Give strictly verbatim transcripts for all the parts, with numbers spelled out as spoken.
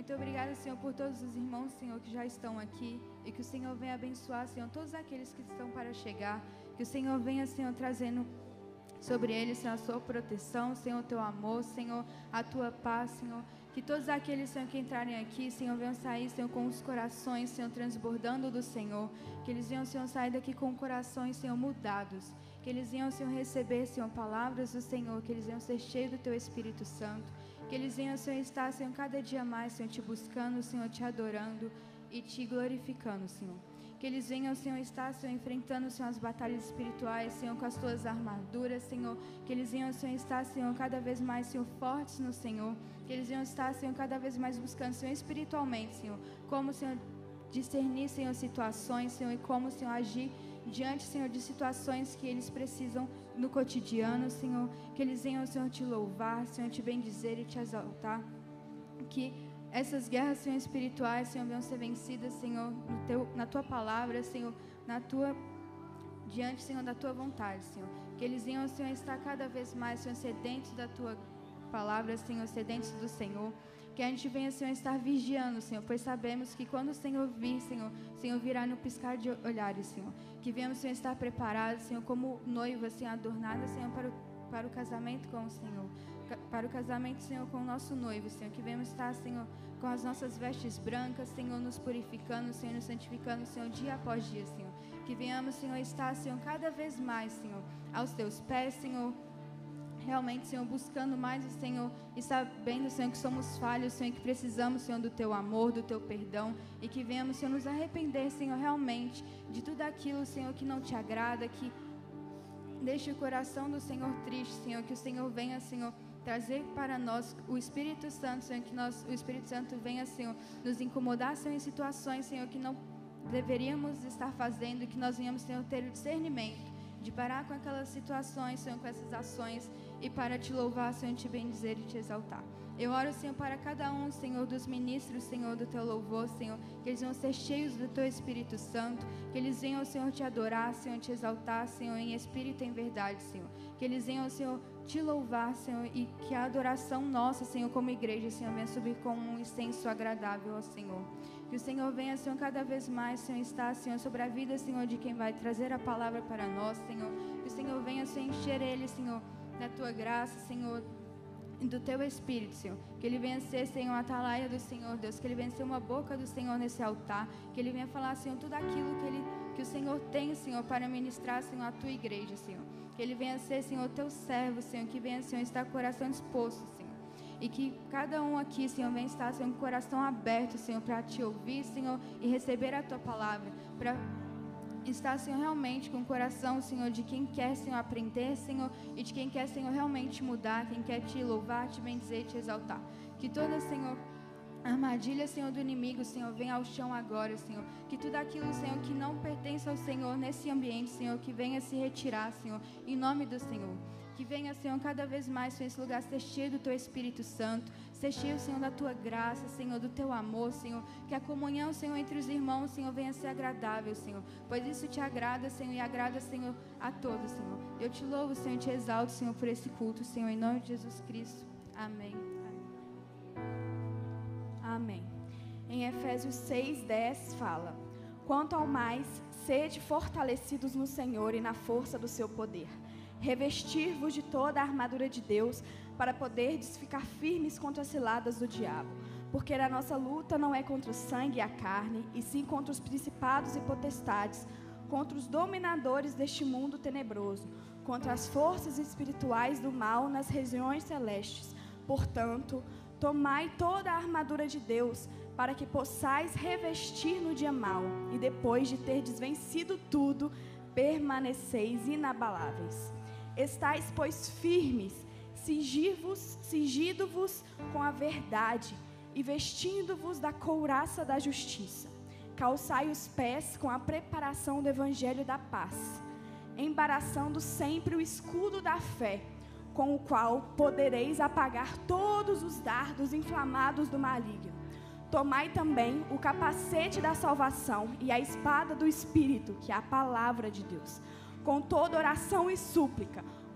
Muito obrigada, Senhor, por todos os irmãos, Senhor, que já estão aqui. E que o Senhor venha abençoar, Senhor, todos aqueles que estão para chegar. Que o Senhor venha, Senhor, trazendo sobre eles, Senhor, a sua proteção, Senhor, o teu amor, Senhor, a tua paz, Senhor. Que todos aqueles, Senhor, que entrarem aqui, Senhor, venham sair, Senhor, com os corações, Senhor, transbordando do Senhor. Que eles venham, Senhor, sair daqui com corações, Senhor, mudados. Que eles venham, Senhor, receber, Senhor, palavras do Senhor. Que eles venham ser cheios do teu Espírito Santo. Que eles venham, Senhor, estar, Senhor, cada dia mais, Senhor, te buscando, Senhor, te adorando e te glorificando, Senhor. Que eles venham, Senhor, estar, Senhor, enfrentando, Senhor, as batalhas espirituais, Senhor, com as tuas armaduras, Senhor. Que eles venham, Senhor, estar, Senhor, cada vez mais, Senhor, fortes no Senhor. Que eles venham estar, Senhor, cada vez mais buscando, Senhor, espiritualmente, Senhor. Como, Senhor, discernir, Senhor, situações, Senhor, e como, Senhor, agir diante, Senhor, de situações que eles precisam no cotidiano, Senhor. Que eles venham, Senhor, te louvar, Senhor, te bendizer e te exaltar. Que essas guerras, Senhor, espirituais, Senhor, venham ser vencidas, Senhor, no teu, na tua palavra, Senhor, na tua, diante, Senhor, da tua vontade, Senhor. Que eles venham, Senhor, estar cada vez mais, Senhor, sedentos da tua palavra, Senhor, sedentos do Senhor. Que a gente venha, Senhor, estar vigiando, Senhor, pois sabemos que quando o Senhor vir, Senhor, o Senhor virá no piscar de olhares, Senhor. Que venhamos, Senhor, estar preparados, Senhor, como noiva, Senhor, adornada, Senhor, para o, para o casamento com o Senhor. Para o casamento, Senhor, com o nosso noivo, Senhor. Que venhamos estar, Senhor, com as nossas vestes brancas, Senhor, nos purificando, Senhor, nos santificando, Senhor, dia após dia, Senhor. Que venhamos, Senhor, estar, Senhor, cada vez mais, Senhor, aos teus pés, Senhor. Realmente, Senhor, buscando mais o Senhor e sabendo, Senhor, que somos falhos, Senhor, que precisamos, Senhor, do Teu amor, do Teu perdão e que venhamos, Senhor, nos arrepender, Senhor, realmente de tudo aquilo, Senhor, que não te agrada, que deixe o coração do Senhor triste, Senhor, que o Senhor venha, Senhor, trazer para nós o Espírito Santo, Senhor, que nós, o Espírito Santo venha, Senhor, nos incomodar, Senhor, em situações, Senhor, que não deveríamos estar fazendo e que nós venhamos, Senhor, ter o discernimento de parar com aquelas situações, Senhor, com essas ações e para te louvar, Senhor, te bendizer e te exaltar. Eu oro, Senhor, para cada um, Senhor, dos ministros, Senhor, do Teu louvor, Senhor, que eles venham ser cheios do Teu Espírito Santo, que eles venham, Senhor, te adorar, Senhor, te exaltar, Senhor, em espírito e em verdade, Senhor. Que eles venham, Senhor, te louvar, Senhor, e que a adoração nossa, Senhor, como igreja, Senhor, venha subir como um incenso agradável ao Senhor. Que o Senhor venha, Senhor, cada vez mais, Senhor, estar, Senhor, sobre a vida, Senhor, de quem vai trazer a palavra para nós, Senhor. Que o Senhor venha, Senhor, encher ele, Senhor, da Tua graça, Senhor, do Teu Espírito, Senhor. Que Ele venha ser, Senhor, a atalaia do Senhor, Deus. Que Ele venha ser uma boca do Senhor nesse altar. Que Ele venha falar, Senhor, tudo aquilo que, ele, que o Senhor tem, Senhor, para ministrar, Senhor, a Tua igreja, Senhor. Que Ele venha ser, Senhor, Teu servo, Senhor. Que venha, Senhor, estar com o coração disposto, Senhor. E que cada um aqui, Senhor, venha estar, Senhor, com o coração aberto, Senhor, para Te ouvir, Senhor, e receber a Tua palavra. Para estar, Senhor, realmente com o coração, Senhor, de quem quer, Senhor, aprender, Senhor, e de quem quer, Senhor, realmente mudar, quem quer Te louvar, Te bendizer e Te exaltar. Que toda, Senhor, armadilha, Senhor, do inimigo, Senhor, venha ao chão agora, Senhor. Que tudo aquilo, Senhor, que não pertence ao Senhor nesse ambiente, Senhor, que venha se retirar, Senhor, em nome do Senhor. Que venha, Senhor, cada vez mais, Senhor, esse lugar ser cheio do Teu Espírito Santo, ser cheio, Senhor, da Tua graça, Senhor, do Teu amor, Senhor. Que a comunhão, Senhor, entre os irmãos, Senhor, venha ser agradável, Senhor. Pois isso Te agrada, Senhor, e agrada, Senhor, a todos, Senhor. Eu Te louvo, Senhor, e Te exalto, Senhor, por esse culto, Senhor, em nome de Jesus Cristo. Amém. Amém. Em Efésios seis, dez fala: quanto ao mais, sede fortalecidos no Senhor e na força do seu poder. Revestir-vos de toda a armadura de Deus, para poderdes ficar firmes contra as ciladas do diabo. Porque a nossa luta não é contra o sangue e a carne, e sim contra os principados e potestades, contra os dominadores deste mundo tenebroso, contra as forças espirituais do mal nas regiões celestes. Portanto, tomai toda a armadura de Deus, para que possais revestir no dia mau, e depois de terdes vencido tudo, permaneceis inabaláveis. Estais, pois, firmes, cingi-vos, cingido-vos com a verdade, e vestindo-vos da couraça da justiça. Calçai os pés com a preparação do evangelho da paz, embaraçando sempre o escudo da fé, com o qual podereis apagar todos os dardos inflamados do maligno. Tomai também o capacete da salvação e a espada do Espírito, que é a palavra de Deus, com toda oração e súplica,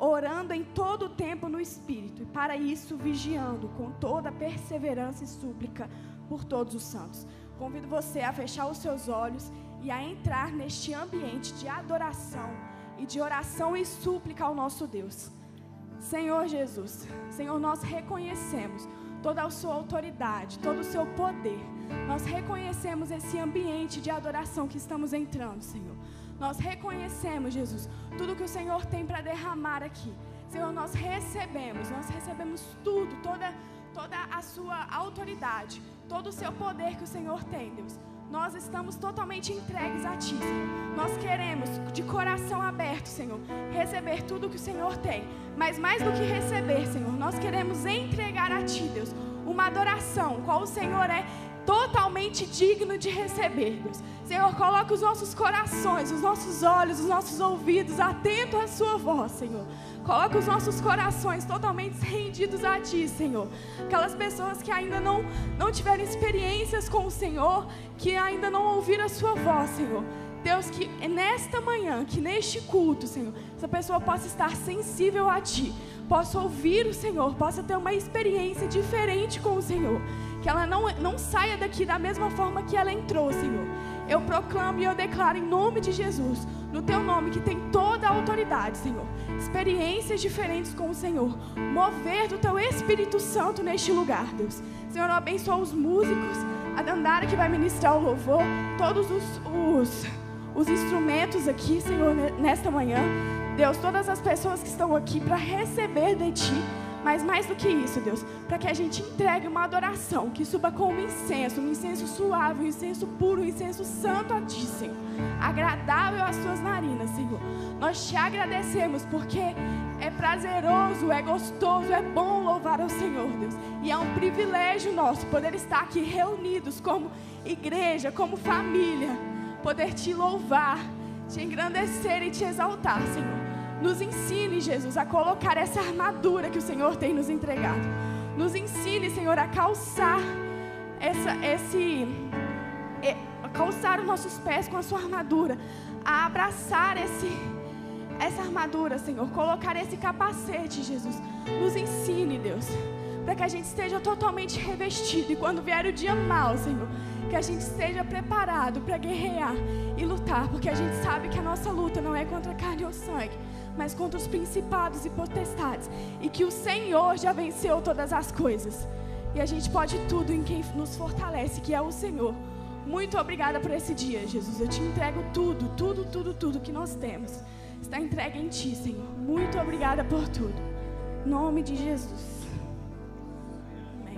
orando em todo o tempo no Espírito, e para isso vigiando com toda perseverança e súplica por todos os santos. Convido você a fechar os seus olhos e a entrar neste ambiente de adoração e de oração e súplica ao nosso Deus. Senhor Jesus, Senhor, nós reconhecemos toda a sua autoridade, todo o seu poder. Nós reconhecemos esse ambiente de adoração que estamos entrando, Senhor. Nós reconhecemos, Jesus, tudo que o Senhor tem para derramar aqui. Senhor, nós recebemos, nós recebemos tudo, toda, toda a sua autoridade, todo o seu poder que o Senhor tem, Deus. Nós estamos totalmente entregues a Ti, Senhor. Nós queremos, de coração aberto, Senhor, receber tudo que o Senhor tem. Mas mais do que receber, Senhor, nós queremos entregar a Ti, Deus, uma adoração, qual o Senhor é totalmente digno de receber, Deus. Senhor, coloca os nossos corações, os nossos olhos, os nossos ouvidos atentos à Sua voz, Senhor. Coloca os nossos corações totalmente rendidos a Ti, Senhor. Aquelas pessoas que ainda não, não tiveram experiências com o Senhor, que ainda não ouviram a Sua voz, Senhor. Deus, que nesta manhã, que neste culto, Senhor, essa pessoa possa estar sensível a Ti, possa ouvir o Senhor, possa ter uma experiência diferente com o Senhor. Que ela não, não saia daqui da mesma forma que ela entrou, Senhor. Eu proclamo e eu declaro em nome de Jesus, no Teu nome que tem toda a autoridade, Senhor, experiências diferentes com o Senhor, mover do Teu Espírito Santo neste lugar, Deus. Senhor, eu abençoo os músicos, a Dandara que vai ministrar o louvor, todos os, os, os instrumentos aqui, Senhor, nesta manhã. Deus, todas as pessoas que estão aqui para receber de Ti. Mas mais do que isso, Deus, para que a gente entregue uma adoração que suba como incenso, um incenso suave, um incenso puro, um incenso santo a Ti, Senhor, agradável às Tuas narinas, Senhor. Nós Te agradecemos porque é prazeroso, é gostoso, é bom louvar ao Senhor, Deus. E é um privilégio nosso poder estar aqui reunidos como igreja, como família, poder Te louvar, Te engrandecer e Te exaltar, Senhor. Nos ensine, Jesus, a colocar essa armadura que o Senhor tem nos entregado. Nos ensine, Senhor, a calçar essa, esse, a calçar os nossos pés com a Sua armadura, a abraçar esse, essa armadura, Senhor, colocar esse capacete, Jesus. Nos ensine, Deus, para que a gente esteja totalmente revestido e quando vier o dia mau, Senhor, que a gente esteja preparado para guerrear e lutar, porque a gente sabe que a nossa luta não é contra carne ou sangue, mas contra os principados e potestades, e que o Senhor já venceu todas as coisas, e a gente pode tudo em quem nos fortalece, que é o Senhor. Muito obrigada por esse dia, Jesus. Eu Te entrego tudo, tudo, tudo, tudo que nós temos está entregue em Ti, Senhor. Muito obrigada por tudo, em nome de Jesus. Amém.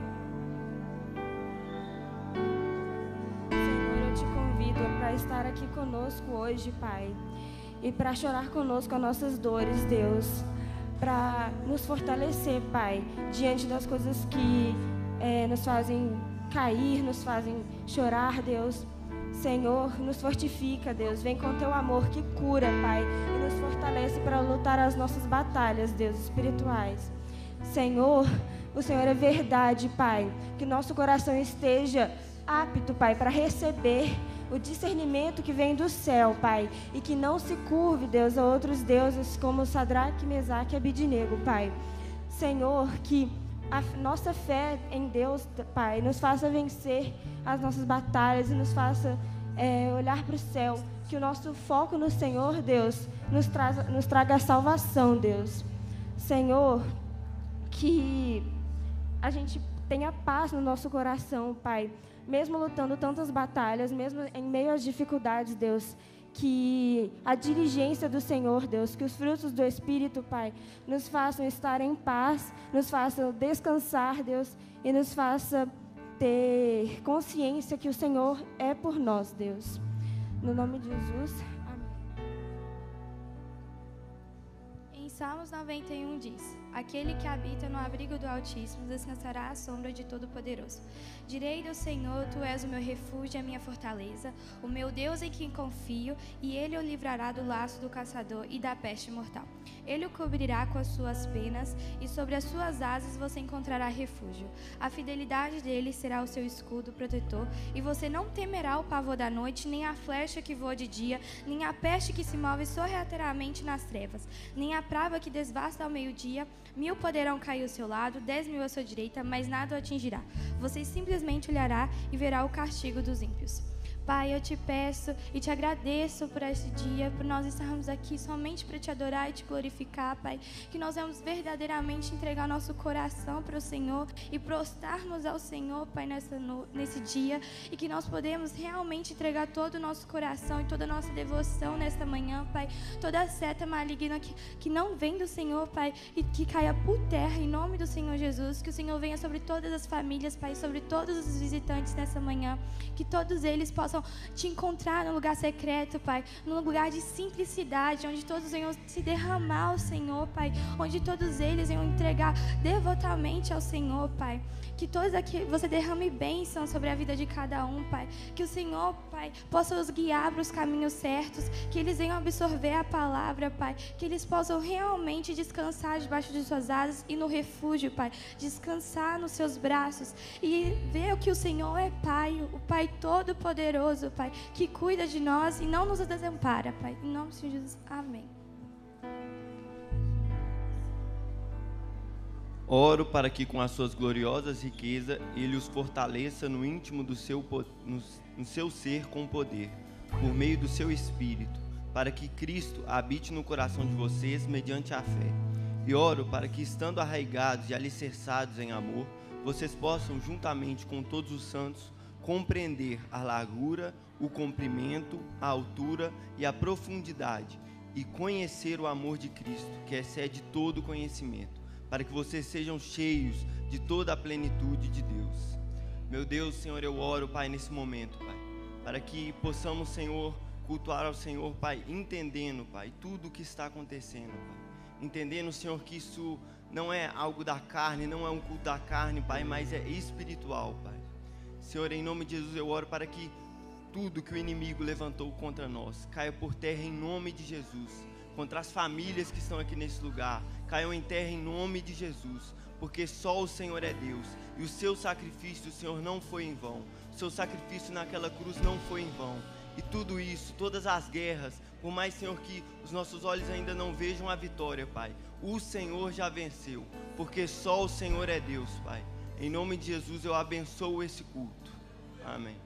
Senhor, eu Te convido para estar aqui conosco hoje, Pai, e para chorar conosco as nossas dores, Deus, para nos fortalecer, Pai, diante das coisas que é, nos fazem cair, nos fazem chorar, Deus. Senhor, nos fortifica, Deus, vem com Teu amor que cura, Pai, e nos fortalece para lutar as nossas batalhas, Deus, espirituais. Senhor, o Senhor é verdade, Pai, que nosso coração esteja apto, Pai, para receber o discernimento que vem do céu, Pai, e que não se curve, Deus, a outros deuses como Sadraque, Mesaque e Abidnego, Pai. Senhor, que a nossa fé em Deus, Pai, nos faça vencer as nossas batalhas e nos faça é, olhar para o céu, que o nosso foco no Senhor, Deus, nos, traz, nos traga salvação, Deus. Senhor, que a gente tenha paz no nosso coração, Pai, mesmo lutando tantas batalhas, mesmo em meio às dificuldades, Deus, que a diligência do Senhor, Deus, que os frutos do Espírito, Pai, nos façam estar em paz, nos façam descansar, Deus, e nos faça ter consciência que o Senhor é por nós, Deus. No nome de Jesus, amém. Em Salmos noventa e um diz: Aquele que habita no abrigo do Altíssimo descansará à sombra de Todo-Poderoso. Direi do Senhor, tu és o meu refúgio e a minha fortaleza, o meu Deus em quem confio, e ele o livrará do laço do caçador e da peste mortal. Ele o cobrirá com as suas penas, e sobre as suas asas você encontrará refúgio. A fidelidade dele será o seu escudo protetor, e você não temerá o pavor da noite, nem a flecha que voa de dia, nem a peste que se move sorrateiramente nas trevas, nem a praga que desvasta ao meio-dia. Mil poderão cair ao seu lado, dez mil à sua direita, mas nada o atingirá. Você simplesmente olhará e verá o castigo dos ímpios. Pai, eu te peço e te agradeço por este dia, por nós estarmos aqui somente para te adorar e te glorificar, Pai. Que nós vamos verdadeiramente entregar nosso coração para o Senhor e prostrarmos ao Senhor, Pai, nessa no, nesse dia. E que nós podemos realmente entregar todo o nosso coração e toda a nossa devoção nesta manhã, Pai. Toda seta maligna que, que não vem do Senhor, Pai, e que caia por terra em nome do Senhor Jesus. Que o Senhor venha sobre todas as famílias, Pai, sobre todos os visitantes nessa manhã. Que todos eles possam te encontrar no lugar secreto, Pai, num lugar de simplicidade, onde todos venham se derramar ao Senhor, Pai, onde todos eles venham entregar devotamente ao Senhor, Pai. Que todos aqui você derrame bênção sobre a vida de cada um, Pai. Que o Senhor, Pai, possa os guiar para os caminhos certos, que eles venham absorver a palavra, Pai, que eles possam realmente descansar debaixo de suas asas e no refúgio, Pai, descansar nos seus braços e ver que o Senhor é Pai, o Pai Todo-Poderoso, Pai, que cuida de nós e não nos desampara, Pai. Em nome de Jesus, amém. Oro para que com as suas gloriosas riquezas Ele os fortaleça no íntimo do seu, no, no seu ser com poder, por meio do seu Espírito, para que Cristo habite no coração de vocês mediante a fé. E oro para que, estando arraigados e alicerçados em amor, vocês possam, juntamente com todos os santos, compreender a largura, o comprimento, a altura e a profundidade, e conhecer o amor de Cristo, que excede todo conhecimento, para que vocês sejam cheios de toda a plenitude de Deus. Meu Deus, Senhor, eu oro, Pai, nesse momento, Pai, para que possamos, Senhor, cultuar ao Senhor, Pai, entendendo, Pai, tudo o que está acontecendo, Pai. Entendendo, Senhor, que isso não é algo da carne, não é um culto da carne, Pai, mas é espiritual, Pai. Senhor, em nome de Jesus, eu oro para que tudo que o inimigo levantou contra nós caia por terra em nome de Jesus. Contra as famílias que estão aqui nesse lugar, caiam em terra em nome de Jesus, porque só o Senhor é Deus, e o seu sacrifício, Senhor, não foi em vão, o seu sacrifício naquela cruz não foi em vão, e tudo isso, todas as guerras, por mais, Senhor, que os nossos olhos ainda não vejam a vitória, Pai, o Senhor já venceu, porque só o Senhor é Deus, Pai. Em nome de Jesus eu abençoo esse culto, amém.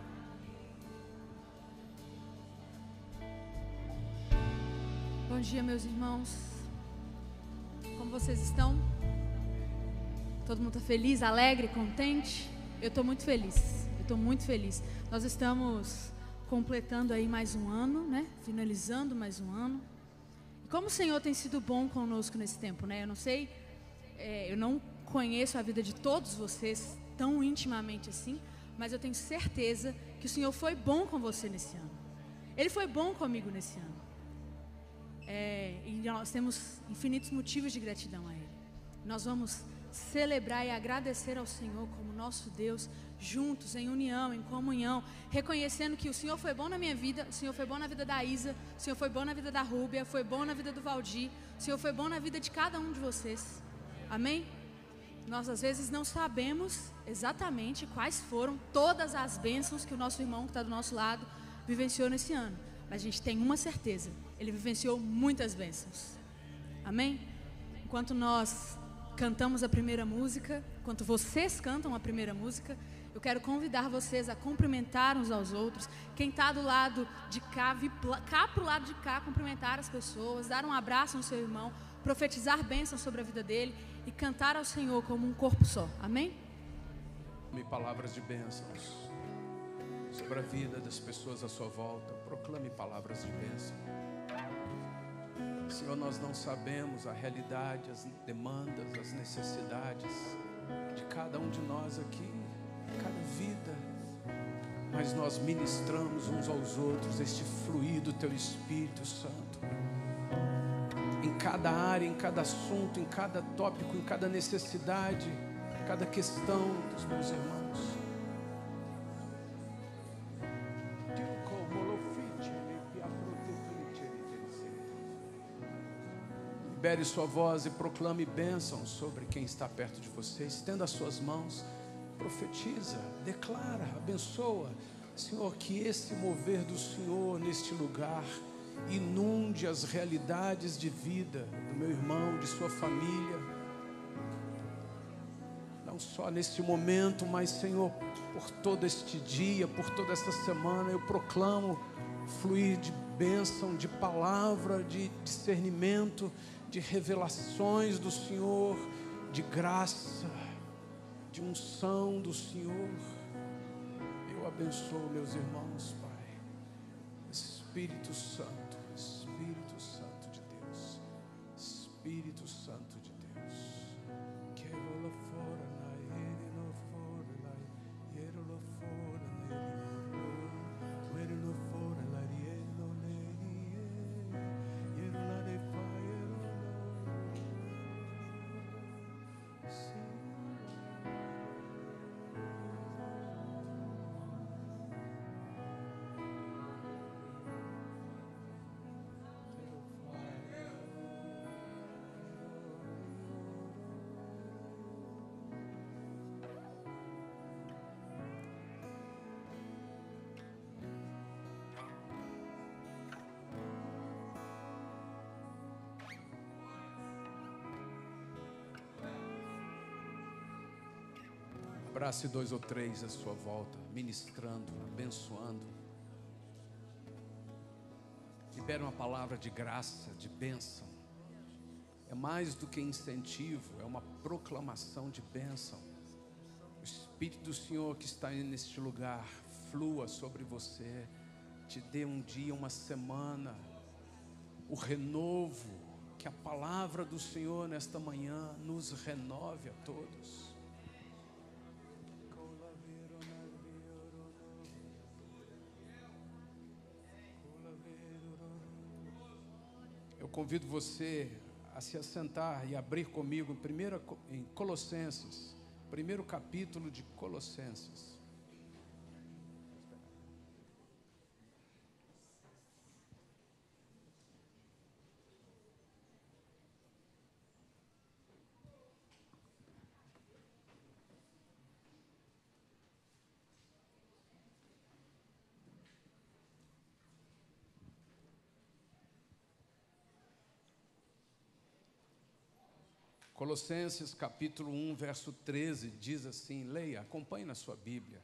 Bom dia, meus irmãos. Como vocês estão? Todo mundo está feliz, alegre, contente? Eu estou muito feliz. Eu estou muito feliz. Nós estamos completando aí mais um ano, né? Finalizando mais um ano. E como o Senhor tem sido bom conosco nesse tempo, né? Eu não sei, é, eu não conheço a vida de todos vocês tão intimamente assim, mas eu tenho certeza que o Senhor foi bom com você nesse ano. Ele foi bom comigo nesse ano. É, e nós temos infinitos motivos de gratidão a Ele. Nós vamos celebrar e agradecer ao Senhor como nosso Deus, juntos, em união, em comunhão, reconhecendo que o Senhor foi bom na minha vida, o Senhor foi bom na vida da Isa, o Senhor foi bom na vida da Rúbia, foi bom na vida do Valdir, o Senhor foi bom na vida de cada um de vocês. Amém? Nós às vezes não sabemos exatamente quais foram todas as bênçãos que o nosso irmão que está do nosso lado vivenciou nesse ano, mas a gente tem uma certeza: ele vivenciou muitas bênçãos. Amém? Enquanto nós cantamos a primeira música, enquanto vocês cantam a primeira música, eu quero convidar vocês a cumprimentar uns aos outros. Quem está do lado de cá, vir cá para o lado de cá, cumprimentar as pessoas, dar um abraço no seu irmão, profetizar bênçãos sobre a vida dele e cantar ao Senhor como um corpo só. Amém? Palavras de bênçãos sobre a vida das pessoas à sua volta. Proclame palavras de bênção. Senhor, nós não sabemos a realidade, as demandas, as necessidades de cada um de nós aqui, cada vida, mas nós ministramos uns aos outros este fluir do Teu Espírito Santo. Em cada área, em cada assunto, em cada tópico, em cada necessidade, em cada questão dos meus irmãos. Libere sua voz e proclame bênção sobre quem está perto de você. Estenda as suas mãos, profetiza, declara, abençoa. Senhor, que esse mover do Senhor neste lugar inunde as realidades de vida do meu irmão, de sua família. Não só neste momento, mas, Senhor, por todo este dia, por toda esta semana, eu proclamo fluir de bênção, de palavra, de discernimento, de revelações do Senhor, de graça, de unção do Senhor. Eu abençoo meus irmãos, Pai. Espírito Santo, Espírito Santo de Deus, Espírito Santo de Deus. Que rola fora na ele no fora lá, ele no fora nele, ele no fora lá, ele no nele, ele lá de fire. Abrace dois ou três à sua volta, ministrando, abençoando. Libera uma palavra de graça, de bênção. É mais do que incentivo, é uma proclamação de bênção. O Espírito do Senhor que está neste lugar flua sobre você, te dê um dia, uma semana, o renovo, que a palavra do Senhor nesta manhã nos renove a todos. Eu convido você a se assentar e abrir comigo em, primeira, em Colossenses, primeiro capítulo de Colossenses. Colossenses capítulo um, verso treze, diz assim, leia, acompanhe na sua Bíblia.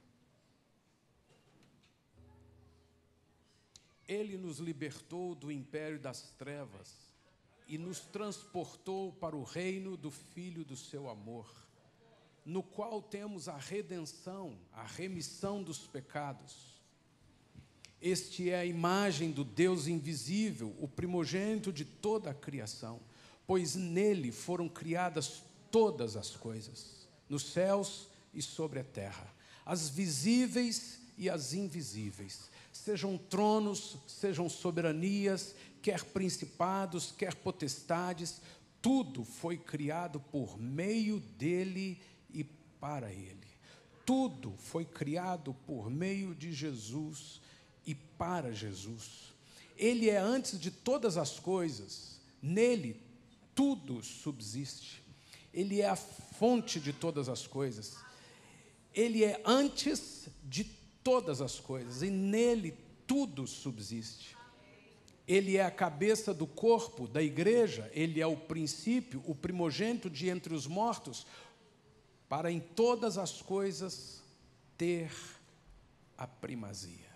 Ele nos libertou do império das trevas e nos transportou para o reino do Filho do seu amor, no qual temos a redenção, a remissão dos pecados. Este é a imagem do Deus invisível, o primogênito de toda a criação, pois nele foram criadas todas as coisas, nos céus e sobre a terra, as visíveis e as invisíveis, sejam tronos, sejam soberanias, quer principados, quer potestades, tudo foi criado por meio dele e para ele. Tudo foi criado por meio de Jesus e para Jesus. Ele é antes de todas as coisas, nele tudo subsiste. Ele é a fonte de todas as coisas. Ele é antes de todas as coisas e nele tudo subsiste. Ele é a cabeça do corpo, da igreja. Ele é o princípio, o primogênito de entre os mortos, para em todas as coisas ter a primazia.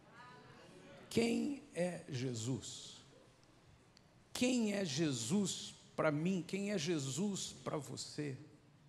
Quem é Jesus? Quem é Jesus para mim? Quem é Jesus para você?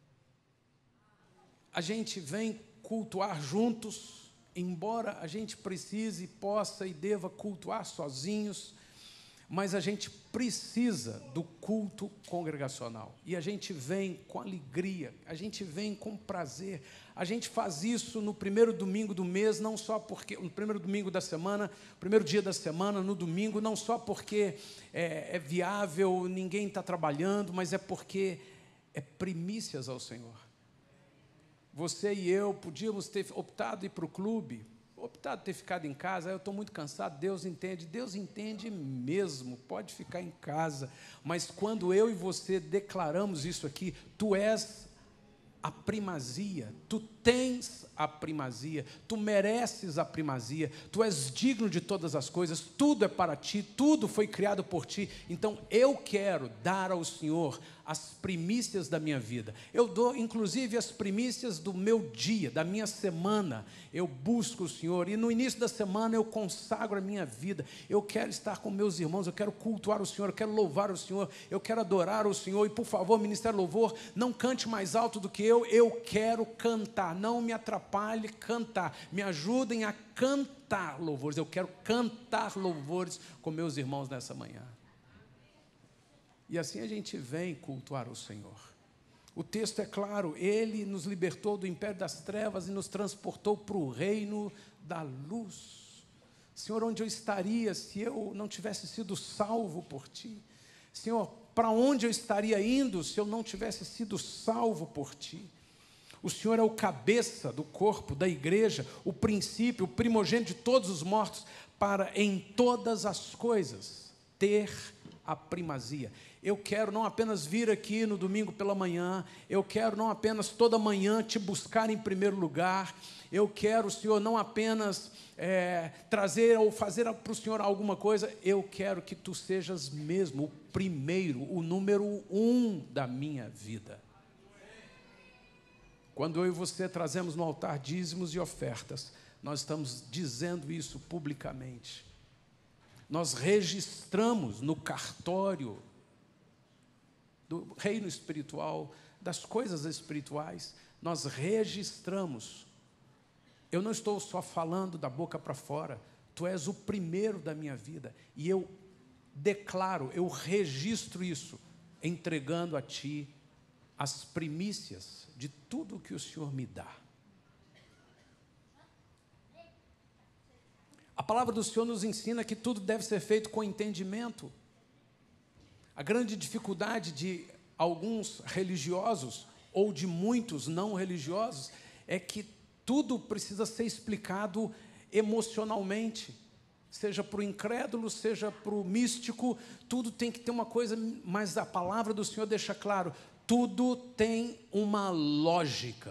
A gente vem cultuar juntos, embora a gente precise, possa e deva cultuar sozinhos, mas a gente precisa do culto congregacional. E a gente vem com alegria, a gente vem com prazer. A gente faz isso no primeiro domingo do mês, não só porque, no primeiro domingo da semana, primeiro dia da semana, no domingo, não só porque é, é viável, ninguém está trabalhando, mas é porque é primícias ao Senhor. Você e eu podíamos ter optado ir para o clube, optado ter ficado em casa. Eu estou muito cansado, Deus entende, Deus entende mesmo, pode ficar em casa, mas quando eu e você declaramos isso aqui, tu és a primazia, tu tens a primazia, tu mereces a primazia, tu és digno de todas as coisas, tudo é para ti, tudo foi criado por ti. Então eu quero dar ao Senhor as primícias da minha vida. Eu dou inclusive as primícias do meu dia, da minha semana. Eu busco o Senhor e no início da semana eu consagro a minha vida. Eu quero estar com meus irmãos, eu quero cultuar o Senhor, eu quero louvar o Senhor, eu quero adorar o Senhor. E por favor, Ministério Louvor, não cante mais alto do que eu, eu quero cantar. Não me atrapalhe cantar, me ajudem a cantar louvores. Eu quero cantar louvores com meus irmãos nessa manhã. E assim a gente vem cultuar o Senhor. O texto é claro, Ele nos libertou do império das trevas e nos transportou para o reino da luz. Senhor, onde eu estaria se eu não tivesse sido salvo por Ti? Senhor, para onde eu estaria indo se eu não tivesse sido salvo por Ti? O Senhor é o cabeça do corpo, da igreja, o princípio, o primogênito de todos os mortos, para em todas as coisas ter a primazia. Eu quero não apenas vir aqui no domingo pela manhã, eu quero não apenas toda manhã te buscar em primeiro lugar, eu quero, Senhor, não apenas é, trazer ou fazer para o Senhor alguma coisa, eu quero que Tu sejas mesmo o primeiro, o número um da minha vida. Quando eu e você trazemos no altar dízimos e ofertas, nós estamos dizendo isso publicamente. Nós registramos no cartório do reino espiritual, das coisas espirituais, nós registramos. Eu não estou só falando da boca para fora, Tu és o primeiro da minha vida, e eu declaro, eu registro isso, entregando a Ti as primícias de tudo que o Senhor me dá. A palavra do Senhor nos ensina que tudo deve ser feito com entendimento. A grande dificuldade de alguns religiosos, ou de muitos não religiosos, é que tudo precisa ser explicado emocionalmente. Seja para o incrédulo, seja para o místico, tudo tem que ter uma coisa, mas a palavra do Senhor deixa claro, tudo tem uma lógica.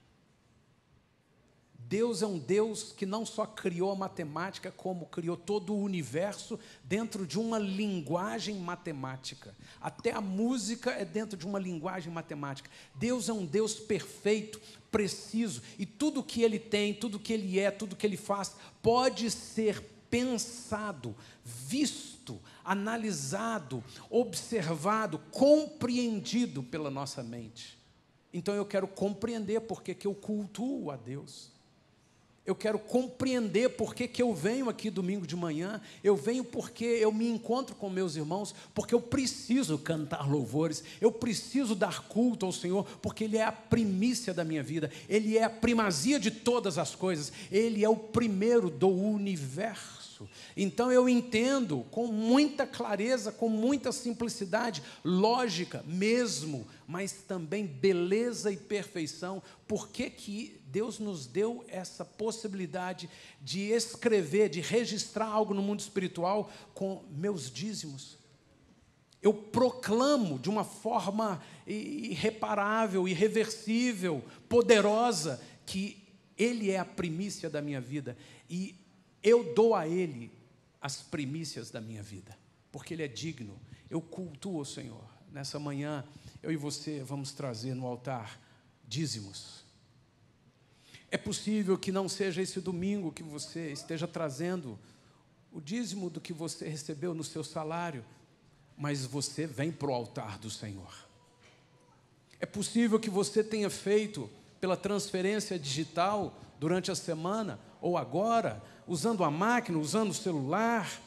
Deus é um Deus que não só criou a matemática, como criou todo o universo dentro de uma linguagem matemática. Até a música é dentro de uma linguagem matemática. Deus é um Deus perfeito, preciso, e tudo que Ele tem, tudo que Ele é, tudo que Ele faz, pode ser pensado, visto, analisado, observado, compreendido pela nossa mente. Então eu quero compreender porque que eu cultuo a Deus. Eu quero compreender por que que eu venho aqui domingo de manhã. Eu venho porque eu me encontro com meus irmãos, porque eu preciso cantar louvores, eu preciso dar culto ao Senhor, porque Ele é a primícia da minha vida, Ele é a primazia de todas as coisas, Ele é o primeiro do universo. Então eu entendo com muita clareza, com muita simplicidade, lógica mesmo, mas também beleza e perfeição, por que que Deus nos deu essa possibilidade de escrever, de registrar algo no mundo espiritual com meus dízimos. Eu proclamo de uma forma irreparável, irreversível, poderosa, que Ele é a primícia da minha vida, e eu dou a Ele as primícias da minha vida, porque Ele é digno. Eu cultuo o Senhor. Nessa manhã, eu e você vamos trazer no altar dízimos. É possível que não seja esse domingo que você esteja trazendo o dízimo do que você recebeu no seu salário, mas você vem para o altar do Senhor. É possível que você tenha feito pela transferência digital durante a semana, ou agora, usando a máquina, usando o celular,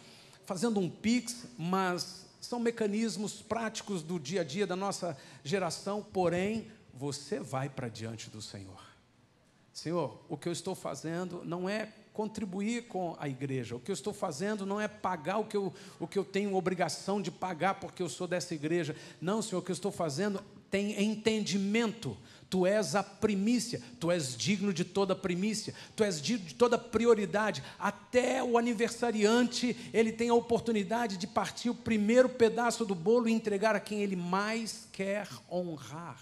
fazendo um Pix, mas são mecanismos práticos do dia a dia da nossa geração, porém, você vai para diante do Senhor. Senhor, o que eu estou fazendo não é contribuir com a igreja, o que eu estou fazendo não é pagar o que eu, o que eu tenho obrigação de pagar porque eu sou dessa igreja. Não, Senhor, o que eu estou fazendo tem entendimento. Tu és a primícia, tu és digno de toda primícia, tu és digno de toda prioridade. Até o aniversariante, ele tem a oportunidade de partir o primeiro pedaço do bolo e entregar a quem ele mais quer honrar.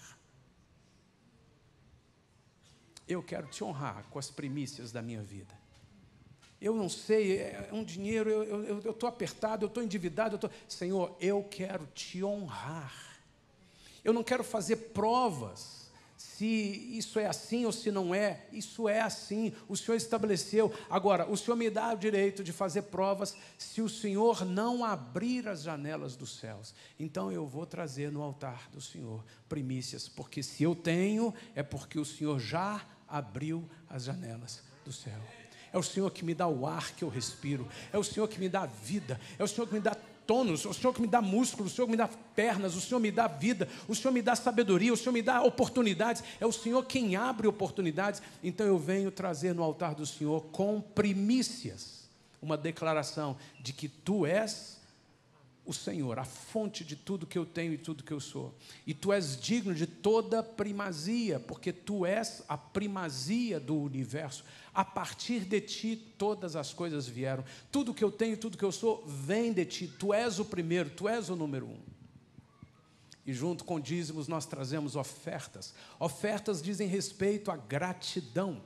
Eu quero te honrar com as primícias da minha vida. Eu não sei, é um dinheiro, eu estou apertado, eu estou endividado, eu tô... Senhor, eu quero te honrar. Eu não quero fazer provas se isso é assim ou se não é. Isso é assim, o Senhor estabeleceu. Agora, o Senhor me dá o direito de fazer provas se o Senhor não abrir as janelas dos céus. Então eu vou trazer no altar do Senhor primícias, porque se eu tenho, é porque o Senhor já abriu as janelas do céu. É o Senhor que me dá o ar que eu respiro, é o Senhor que me dá vida, é o Senhor que me dá tônus, o Senhor que me dá músculo, o Senhor que me dá pernas, o Senhor me dá vida, o Senhor me dá sabedoria, o Senhor me dá oportunidades, é o Senhor quem abre oportunidades. Então eu venho trazer no altar do Senhor com primícias, uma declaração de que Tu és o Senhor, a fonte de tudo que eu tenho e tudo que eu sou. E Tu és digno de toda primazia, porque Tu és a primazia do universo. A partir de Ti todas as coisas vieram. Tudo que eu tenho e tudo que eu sou vem de Ti. Tu és o primeiro, Tu és o número um. E junto com dízimos nós trazemos ofertas. Ofertas dizem respeito à gratidão.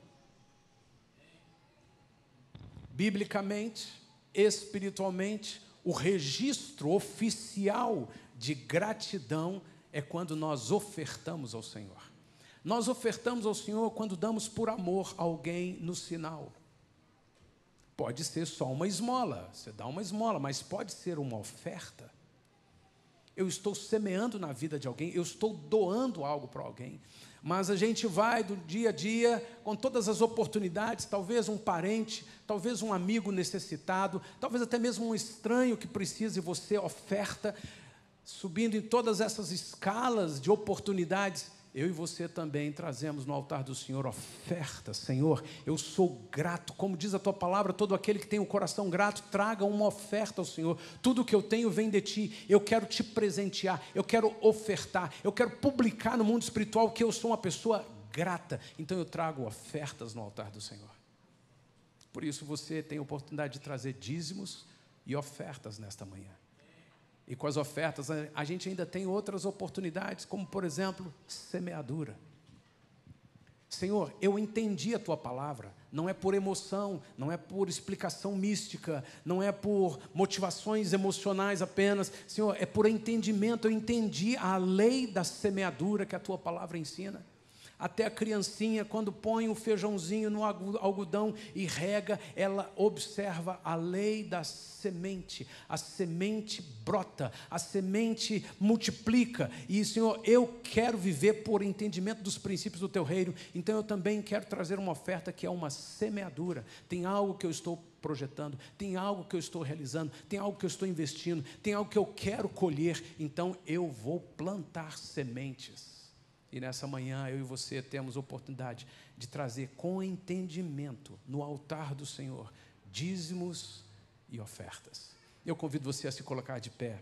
Biblicamente, espiritualmente, o registro oficial de gratidão é quando nós ofertamos ao Senhor. Nós ofertamos ao Senhor quando damos por amor a alguém no sinal. Pode ser só uma esmola, você dá uma esmola, mas pode ser uma oferta. Eu estou semeando na vida de alguém, eu estou doando algo para alguém. Mas a gente vai do dia a dia com todas as oportunidades, talvez um parente, talvez um amigo necessitado, talvez até mesmo um estranho que precise, você oferta, subindo em todas essas escalas de oportunidades. Eu e você também trazemos no altar do Senhor oferta. Senhor, eu sou grato, como diz a Tua palavra, todo aquele que tem o coração grato, traga uma oferta ao Senhor. Tudo que eu tenho vem de Ti, eu quero Te presentear, eu quero ofertar, eu quero publicar no mundo espiritual que eu sou uma pessoa grata. Então eu trago ofertas no altar do Senhor. Por isso você tem a oportunidade de trazer dízimos e ofertas nesta manhã. E com as ofertas, a gente ainda tem outras oportunidades, como, por exemplo, semeadura. Senhor, eu entendi a Tua palavra, não é por emoção, não é por explicação mística, não é por motivações emocionais apenas. Senhor, é por entendimento, eu entendi a lei da semeadura que a Tua palavra ensina. Até a criancinha, quando põe o feijãozinho no algodão e rega, ela observa a lei da semente. A semente brota, a semente multiplica. E, Senhor, eu quero viver por entendimento dos princípios do Teu reino. Então, eu também quero trazer uma oferta que é uma semeadura. Tem algo que eu estou projetando, tem algo que eu estou realizando, tem algo que eu estou investindo, tem algo que eu quero colher. Então, eu vou plantar sementes. E nessa manhã, eu e você temos a oportunidade de trazer com entendimento no altar do Senhor dízimos e ofertas. Eu convido você a se colocar de pé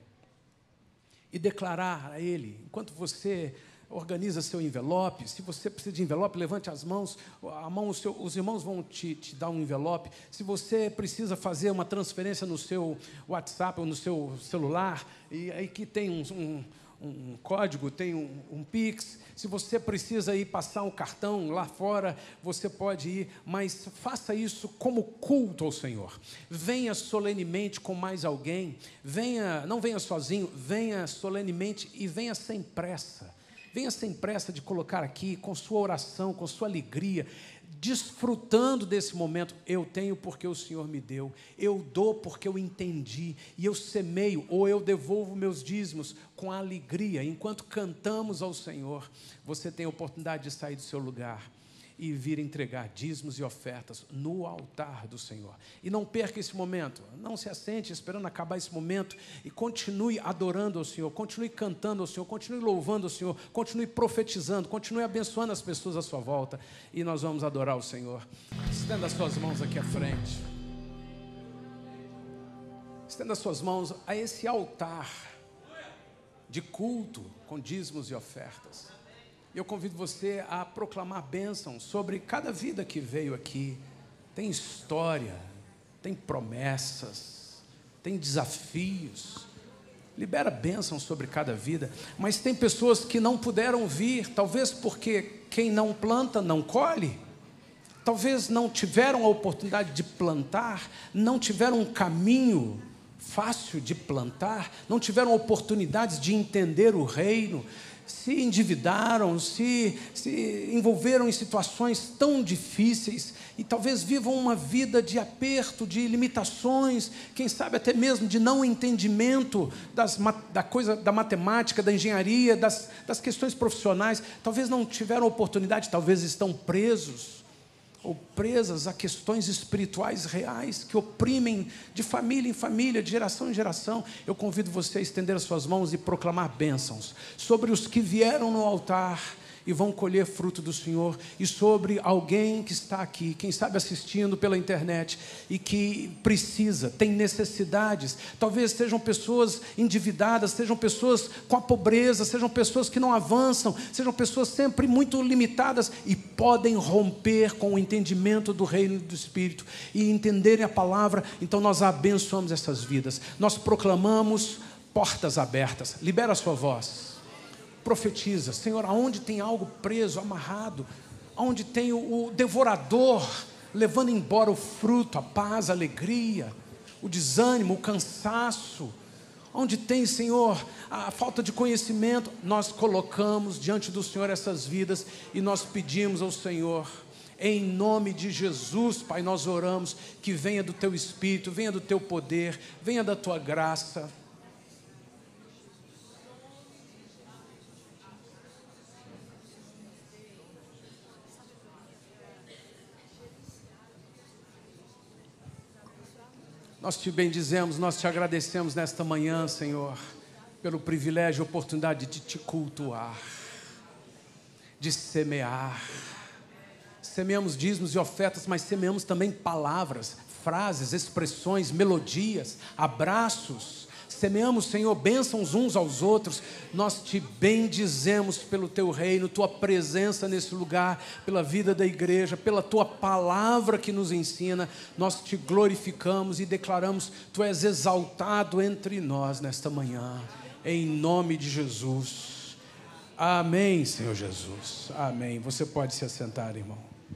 e declarar a Ele, enquanto você organiza seu envelope. Se você precisa de envelope, levante as mãos, a mão, o seu, os irmãos vão te, te dar um envelope. Se você precisa fazer uma transferência no seu WhatsApp ou no seu celular, e aí que tem um... um um código, tem um, um Pix. Se você precisa ir passar um cartão lá fora, você pode ir, mas faça isso como culto ao Senhor. Venha solenemente com mais alguém, venha, não venha sozinho, venha solenemente e venha sem pressa. Venha sem pressa de colocar aqui, com sua oração, com sua alegria, desfrutando desse momento. Eu tenho porque o Senhor me deu, eu dou porque eu entendi, e eu semeio, ou eu devolvo meus dízimos com alegria. Enquanto cantamos ao Senhor, você tem a oportunidade de sair do seu lugar e vir entregar dízimos e ofertas no altar do Senhor. E não perca esse momento, não se assente esperando acabar esse momento e continue adorando ao Senhor, continue cantando ao Senhor, continue louvando ao Senhor, continue profetizando, continue abençoando as pessoas à sua volta, e nós vamos adorar o Senhor. Estenda as suas mãos aqui à frente. Estenda as suas mãos a esse altar de culto com dízimos e ofertas. Eu convido você a proclamar bênção sobre cada vida que veio aqui. Tem história, tem promessas, tem desafios. Libera bênção sobre cada vida. Mas tem pessoas que não puderam vir, talvez porque quem não planta não colhe. Talvez não tiveram a oportunidade de plantar, não tiveram um caminho fácil de plantar, não tiveram oportunidades de entender o reino, se endividaram, se, se envolveram em situações tão difíceis e talvez vivam uma vida de aperto, de limitações, quem sabe até mesmo de não entendimento das, da coisa, da matemática, da engenharia, das, das questões profissionais. Talvez não tiveram oportunidade, talvez estão presos ou presas a questões espirituais reais que oprimem de família em família, de geração em geração. Eu convido você a estender as suas mãos e proclamar bênçãos sobre os que vieram no altar e vão colher fruto do Senhor, e sobre alguém que está aqui, quem sabe assistindo pela internet, e que precisa, tem necessidades. Talvez sejam pessoas endividadas, sejam pessoas com a pobreza, sejam pessoas que não avançam, sejam pessoas sempre muito limitadas e podem romper com o entendimento do reino do Espírito e entenderem a palavra. Então nós abençoamos essas vidas, nós proclamamos portas abertas. Libera a sua voz. Profetiza, Senhor, aonde tem algo preso, amarrado, aonde tem o, o devorador levando embora o fruto, a paz, a alegria, o desânimo, o cansaço, onde tem, Senhor, a falta de conhecimento, nós colocamos diante do Senhor essas vidas e nós pedimos ao Senhor, em nome de Jesus, Pai, nós oramos que venha do Teu Espírito, venha do Teu poder, venha da Tua graça. Nós te bendizemos, nós te agradecemos nesta manhã, Senhor, pelo privilégio e oportunidade de te cultuar, de semear. Semeamos dízimos e ofertas, mas semeamos também palavras, frases, expressões, melodias, abraços. Semeamos, Senhor, bênçãos uns aos outros. Nós te bendizemos pelo Teu reino, Tua presença nesse lugar, pela vida da igreja, pela Tua palavra que nos ensina. Nós te glorificamos e declaramos, Tu és exaltado entre nós nesta manhã, em nome de Jesus. Amém, Senhor Jesus. Amém. Você pode se assentar, irmão.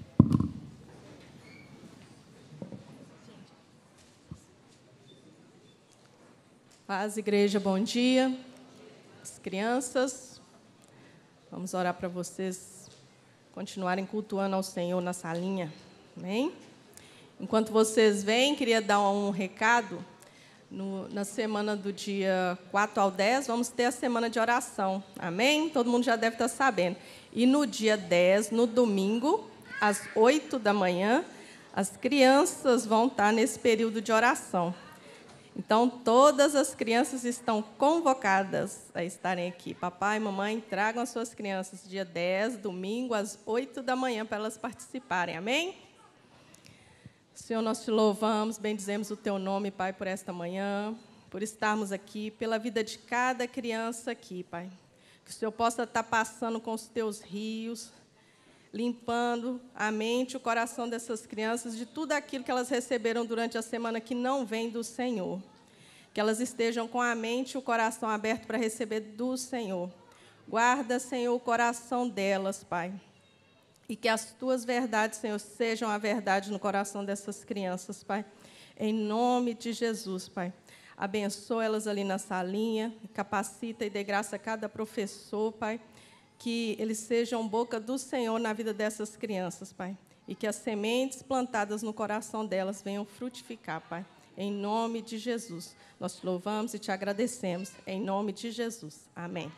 Paz, igreja, bom dia. As crianças, vamos orar para vocês continuarem cultuando ao Senhor na salinha, amém? Enquanto vocês vêm, queria dar um recado. No, na semana do dia quatro ao dez, vamos ter a semana de oração, amém? Todo mundo já deve estar sabendo. E no dia dez, no domingo, às oito da manhã, as crianças vão estar nesse período de oração. Então, todas as crianças estão convocadas a estarem aqui. Papai e mamãe, tragam as suas crianças dia dez, domingo, às oito da manhã, para elas participarem. Amém? Senhor, nós te louvamos, bendizemos o Teu nome, Pai, por esta manhã, por estarmos aqui, pela vida de cada criança aqui, Pai. Que o Senhor possa estar passando com os Teus rios, limpando a mente e o coração dessas crianças de tudo aquilo que elas receberam durante a semana que não vem do Senhor. Que elas estejam com a mente e o coração aberto para receber do Senhor. Guarda, Senhor, o coração delas, Pai. E que as Tuas verdades, Senhor, sejam a verdade no coração dessas crianças, Pai. Em nome de Jesus, Pai. Abençoa elas ali na salinha, capacita e dê graça a cada professor, Pai. Que eles sejam boca do Senhor na vida dessas crianças, Pai. E que as sementes plantadas no coração delas venham frutificar, Pai. Em nome de Jesus. Nós te louvamos e te agradecemos. Em nome de Jesus. Amém.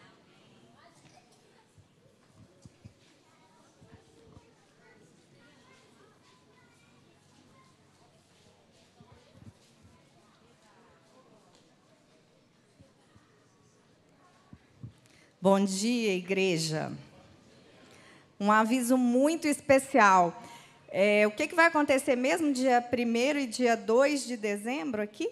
Bom dia, igreja. Um aviso muito especial. É, o que, que vai acontecer mesmo dia primeiro e dia dois de dezembro aqui?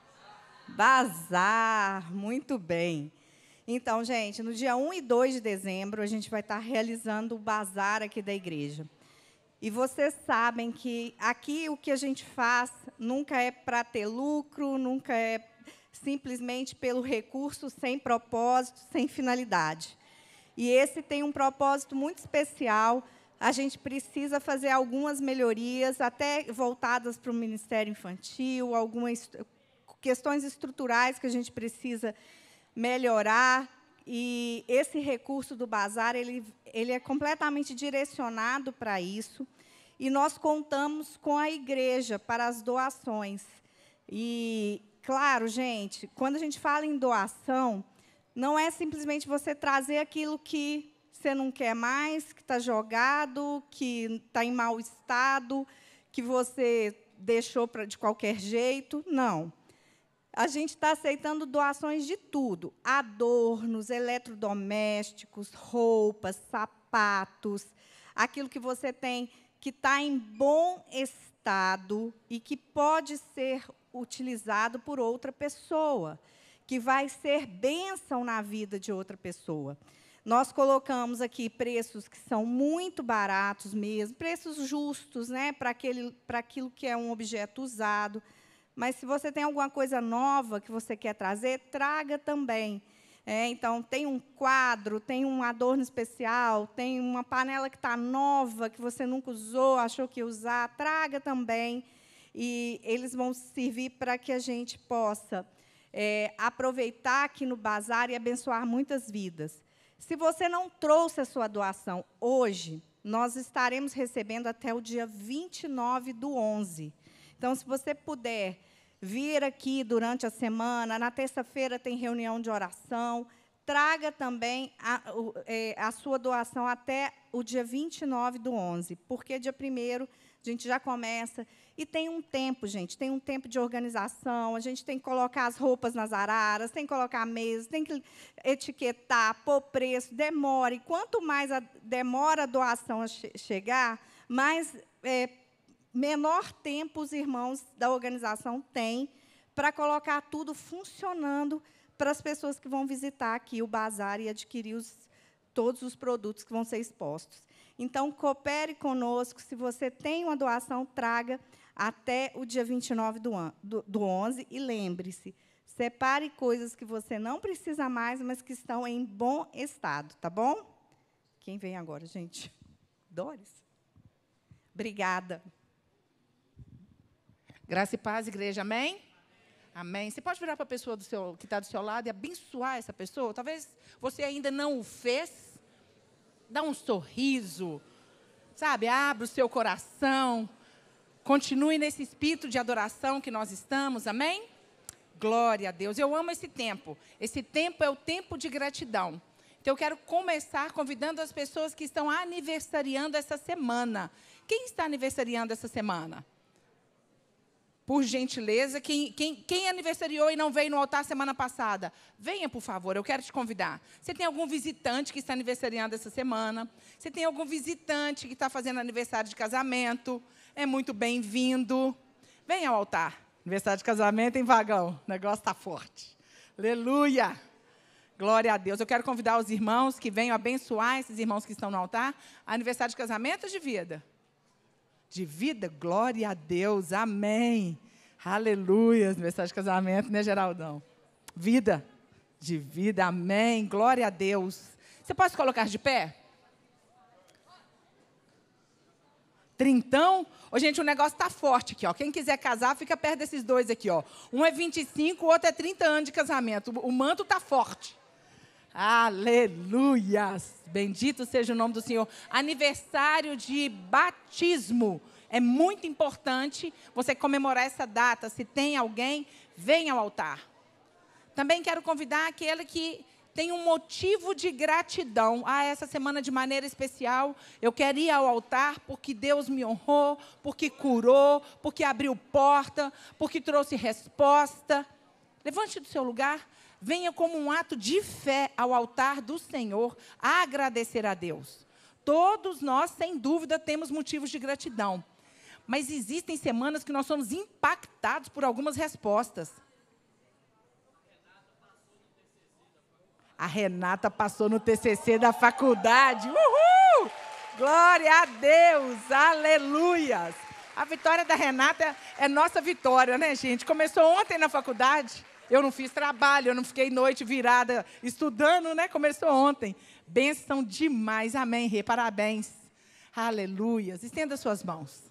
Bazar, muito bem. Então, gente, no dia um e dois de dezembro, a gente vai estar realizando o bazar aqui da igreja. E vocês sabem que aqui o que a gente faz nunca é para ter lucro, nunca é simplesmente pelo recurso, sem propósito, sem finalidade. E esse tem um propósito muito especial. A gente precisa fazer algumas melhorias, até voltadas para o Ministério Infantil, algumas questões estruturais que a gente precisa melhorar. E esse recurso do bazar, ele, ele é completamente direcionado para isso. E nós contamos com a igreja para as doações. E, claro, gente, quando a gente fala em doação, não é simplesmente você trazer aquilo que você não quer mais, que está jogado, que está em mau estado, que você deixou pra, de qualquer jeito. Não. A gente está aceitando doações de tudo. Adornos, eletrodomésticos, roupas, sapatos, aquilo que você tem que está em bom estado e que pode ser utilizado por outra pessoa, que vai ser bênção na vida de outra pessoa. Nós colocamos aqui preços que são muito baratos mesmo, preços justos, né, para aquele, para aquilo que é um objeto usado. Mas, se você tem alguma coisa nova que você quer trazer, traga também. É, então, tem um quadro, tem um adorno especial, tem uma panela que está nova, que você nunca usou, achou que ia usar, traga também. E eles vão servir para que a gente possa é, aproveitar aqui no bazar e abençoar muitas vidas. Se você não trouxe a sua doação hoje, nós estaremos recebendo até o dia vinte e nove do onze. Então, se você puder vir aqui durante a semana, na terça-feira tem reunião de oração, traga também a, a sua doação até o dia vinte e nove do onze, porque dia primeiro a gente já começa. E tem um tempo, gente, tem um tempo de organização, a gente tem que colocar as roupas nas araras, tem que colocar a mesa, tem que etiquetar, pôr preço, demora. E quanto mais a, demora a doação a che chegar, mais é, menor tempo os irmãos da organização têm para colocar tudo funcionando para as pessoas que vão visitar aqui o bazar e adquirir os, todos os produtos que vão ser expostos. Então, coopere conosco. Se você tem uma doação, traga até o dia vinte e nove do onze. E lembre-se, separe coisas que você não precisa mais, mas que estão em bom estado. Tá bom? Quem vem agora, gente? Doris? Obrigada. Graça e paz, igreja. Amém? Amém. Você pode virar para a pessoa do seu, que está do seu lado e abençoar essa pessoa? Talvez você ainda não o fez. Dá um sorriso, sabe? Abra o seu coração. Continue nesse espírito de adoração que nós estamos. Amém? Glória a Deus. Eu amo esse tempo. Esse tempo é o tempo de gratidão. Então, eu quero começar convidando as pessoas que estão aniversariando essa semana. Quem está aniversariando essa semana? Por gentileza, quem, quem, quem aniversariou e não veio no altar semana passada, venha, por favor, eu quero te convidar. Você tem algum visitante que está aniversariando essa semana? Você tem algum visitante que está fazendo aniversário de casamento? É muito bem-vindo. Venha ao altar. Aniversário de casamento em vagão. O negócio está forte. Aleluia. Glória a Deus. Eu quero convidar os irmãos que venham abençoar esses irmãos que estão no altar. Aniversário de casamento ou de vida? De vida, glória a Deus, amém. Aleluia, aniversário de casamento, né, Geraldão? Vida, de vida, amém, glória a Deus. Você pode se colocar de pé? Trintão? Ô, gente, o negócio está forte aqui, ó. Quem quiser casar, fica perto desses dois aqui, ó. Um é vinte e cinco, o outro é trinta anos de casamento. O manto está forte. Aleluias! Bendito seja o nome do Senhor. Aniversário de batismo. É muito importante você comemorar essa data. Se tem alguém, venha ao altar. Também quero convidar aquele que tem um motivo de gratidão. Ah, essa semana, de maneira especial, eu quero ir ao altar porque Deus me honrou, porque curou, porque abriu porta, porque trouxe resposta. Levante do seu lugar. venha como um ato de fé ao altar do Senhor, a agradecer a Deus. Todos nós, sem dúvida, temos motivos de gratidão. Mas existem semanas que nós somos impactados por algumas respostas. A Renata passou no T C C da faculdade. Uhul! Glória a Deus! Aleluias! A vitória da Renata é nossa vitória, né, gente? Começou ontem na faculdade. Eu não fiz trabalho, eu não fiquei noite virada estudando, né? Começou ontem. Bênção demais. Amém, Rê. Parabéns. Aleluias. Estenda suas mãos.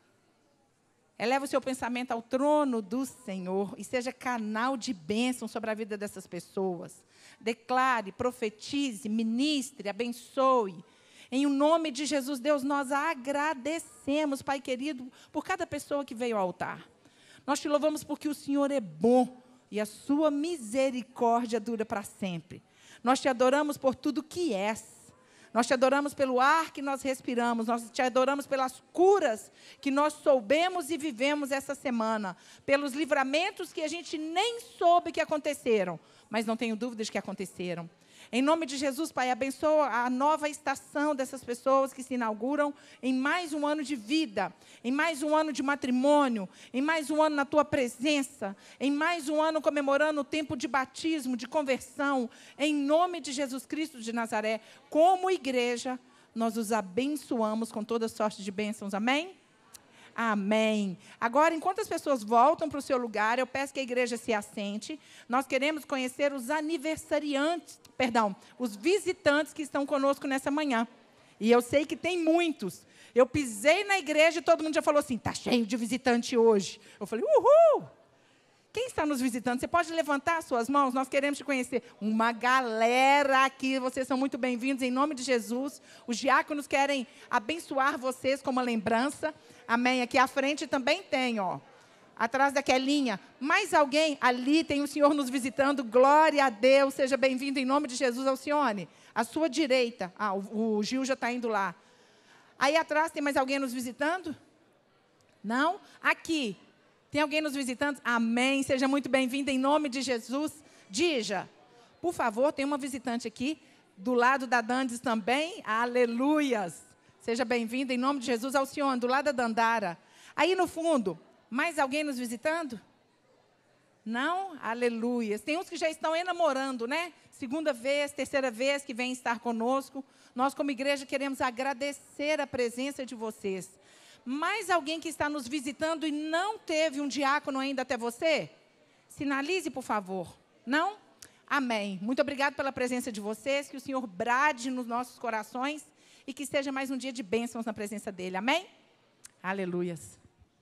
Eleva o seu pensamento ao trono do Senhor e seja canal de bênção sobre a vida dessas pessoas. Declare, profetize, ministre, abençoe. Em o nome de Jesus, Deus, nós agradecemos, Pai querido, por cada pessoa que veio ao altar. Nós te louvamos porque o Senhor é bom e a sua misericórdia dura para sempre. Nós te adoramos por tudo que és. Nós te adoramos pelo ar que nós respiramos, nós te adoramos pelas curas que nós soubemos e vivemos essa semana, pelos livramentos que a gente nem soube que aconteceram, mas não tenho dúvidas que aconteceram. Em nome de Jesus, Pai, abençoa a nova estação dessas pessoas que se inauguram em mais um ano de vida, em mais um ano de matrimônio, em mais um ano na Tua presença, em mais um ano comemorando o tempo de batismo, de conversão, em nome de Jesus Cristo de Nazaré. Como igreja, nós os abençoamos com toda sorte de bênçãos. Amém? Amém. Agora, enquanto as pessoas voltam para o seu lugar, eu peço que a igreja se assente. Nós queremos conhecer os aniversariantes, perdão, os visitantes que estão conosco nessa manhã. E eu sei que tem muitos. Eu pisei na igreja e todo mundo já falou assim, está cheio de visitante hoje. Eu falei, uhul! Quem está nos visitando? Você pode levantar as suas mãos? Nós queremos te conhecer. Uma galera aqui, vocês são muito bem-vindos, em nome de Jesus. Os diáconos querem abençoar vocês como uma lembrança. Amém? Aqui à frente também tem, ó. Atrás daquelinha. Mais alguém? Ali tem o Senhor nos visitando. Glória a Deus. Seja bem-vindo em nome de Jesus, Alcione. À sua direita. Ah, o, o Gil já está indo lá. Aí atrás tem mais alguém nos visitando? Não? Aqui. Tem alguém nos visitando? Amém. Seja muito bem-vindo em nome de Jesus. Dija, por favor, tem uma visitante aqui. Do lado da Dandes também. Aleluias. Seja bem-vindo em nome de Jesus, Alcione, do lado da Dandara. Aí no fundo, mais alguém nos visitando? Não? Aleluias. Tem uns que já estão enamorando, né? Segunda vez, terceira vez que vêm estar conosco. Nós, como igreja, queremos agradecer a presença de vocês. Mais alguém que está nos visitando e não teve um diácono ainda até você? Sinalize, por favor. Não? Amém. Muito obrigado pela presença de vocês. Que o Senhor brade nos nossos corações e que seja mais um dia de bênçãos na presença dEle. Amém? Aleluias.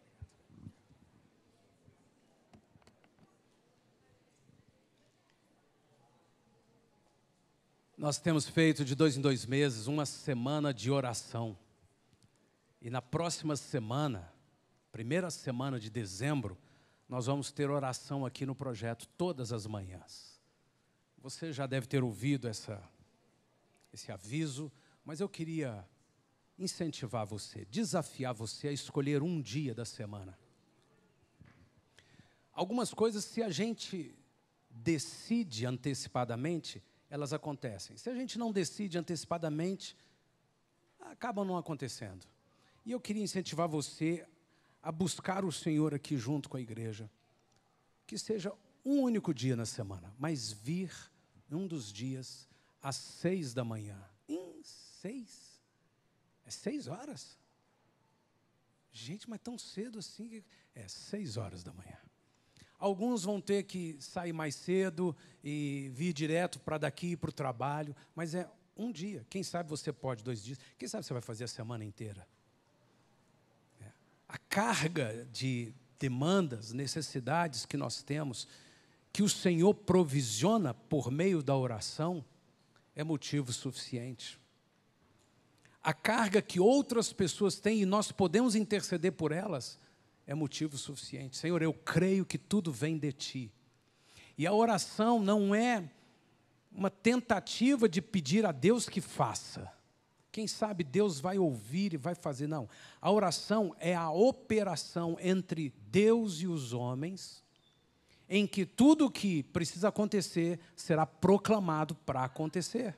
Nós temos feito de dois em dois meses uma semana de oração. E na próxima semana, primeira semana de dezembro, nós vamos ter oração aqui no projeto todas as manhãs. Você já deve ter ouvido essa, esse aviso, mas eu queria incentivar você, desafiar você a escolher um dia da semana. Algumas coisas, se a gente decide antecipadamente, elas acontecem. Se a gente não decide antecipadamente, acabam não acontecendo. E eu queria incentivar você a buscar o Senhor aqui junto com a igreja. Que seja um único dia na semana, mas vir um dos dias às seis da manhã. Em seis? É seis horas? Gente, mas tão cedo assim? É seis horas da manhã. Alguns vão ter que sair mais cedo e vir direto para daqui para o trabalho, mas é um dia. Quem sabe você pode dois dias. Quem sabe você vai fazer a semana inteira. É. A carga de demandas, necessidades que nós temos, que o Senhor provisiona por meio da oração, é motivo suficiente. A carga que outras pessoas têm e nós podemos interceder por elas, é motivo suficiente. Senhor, eu creio que tudo vem de Ti. E a oração não é uma tentativa de pedir a Deus que faça. Quem sabe Deus vai ouvir e vai fazer. Não. A oração é a operação entre Deus e os homens, em que tudo o que precisa acontecer será proclamado para acontecer.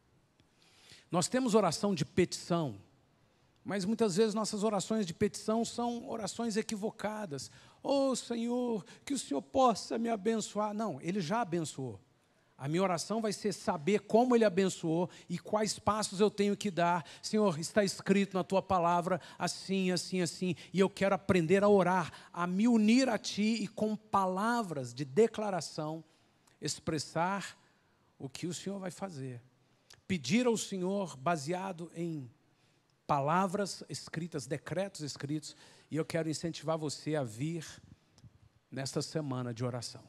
Nós temos oração de petição, mas muitas vezes nossas orações de petição são orações equivocadas. Oh, Senhor, que o Senhor possa me abençoar. Não, Ele já abençoou. A minha oração vai ser saber como Ele abençoou e quais passos eu tenho que dar. Senhor, está escrito na Tua palavra assim, assim, assim. E eu quero aprender a orar, a me unir a Ti e com palavras de declaração expressar o que o Senhor vai fazer. Pedir ao Senhor baseado em palavras escritas, decretos escritos. E eu quero incentivar você a vir nesta semana de oração.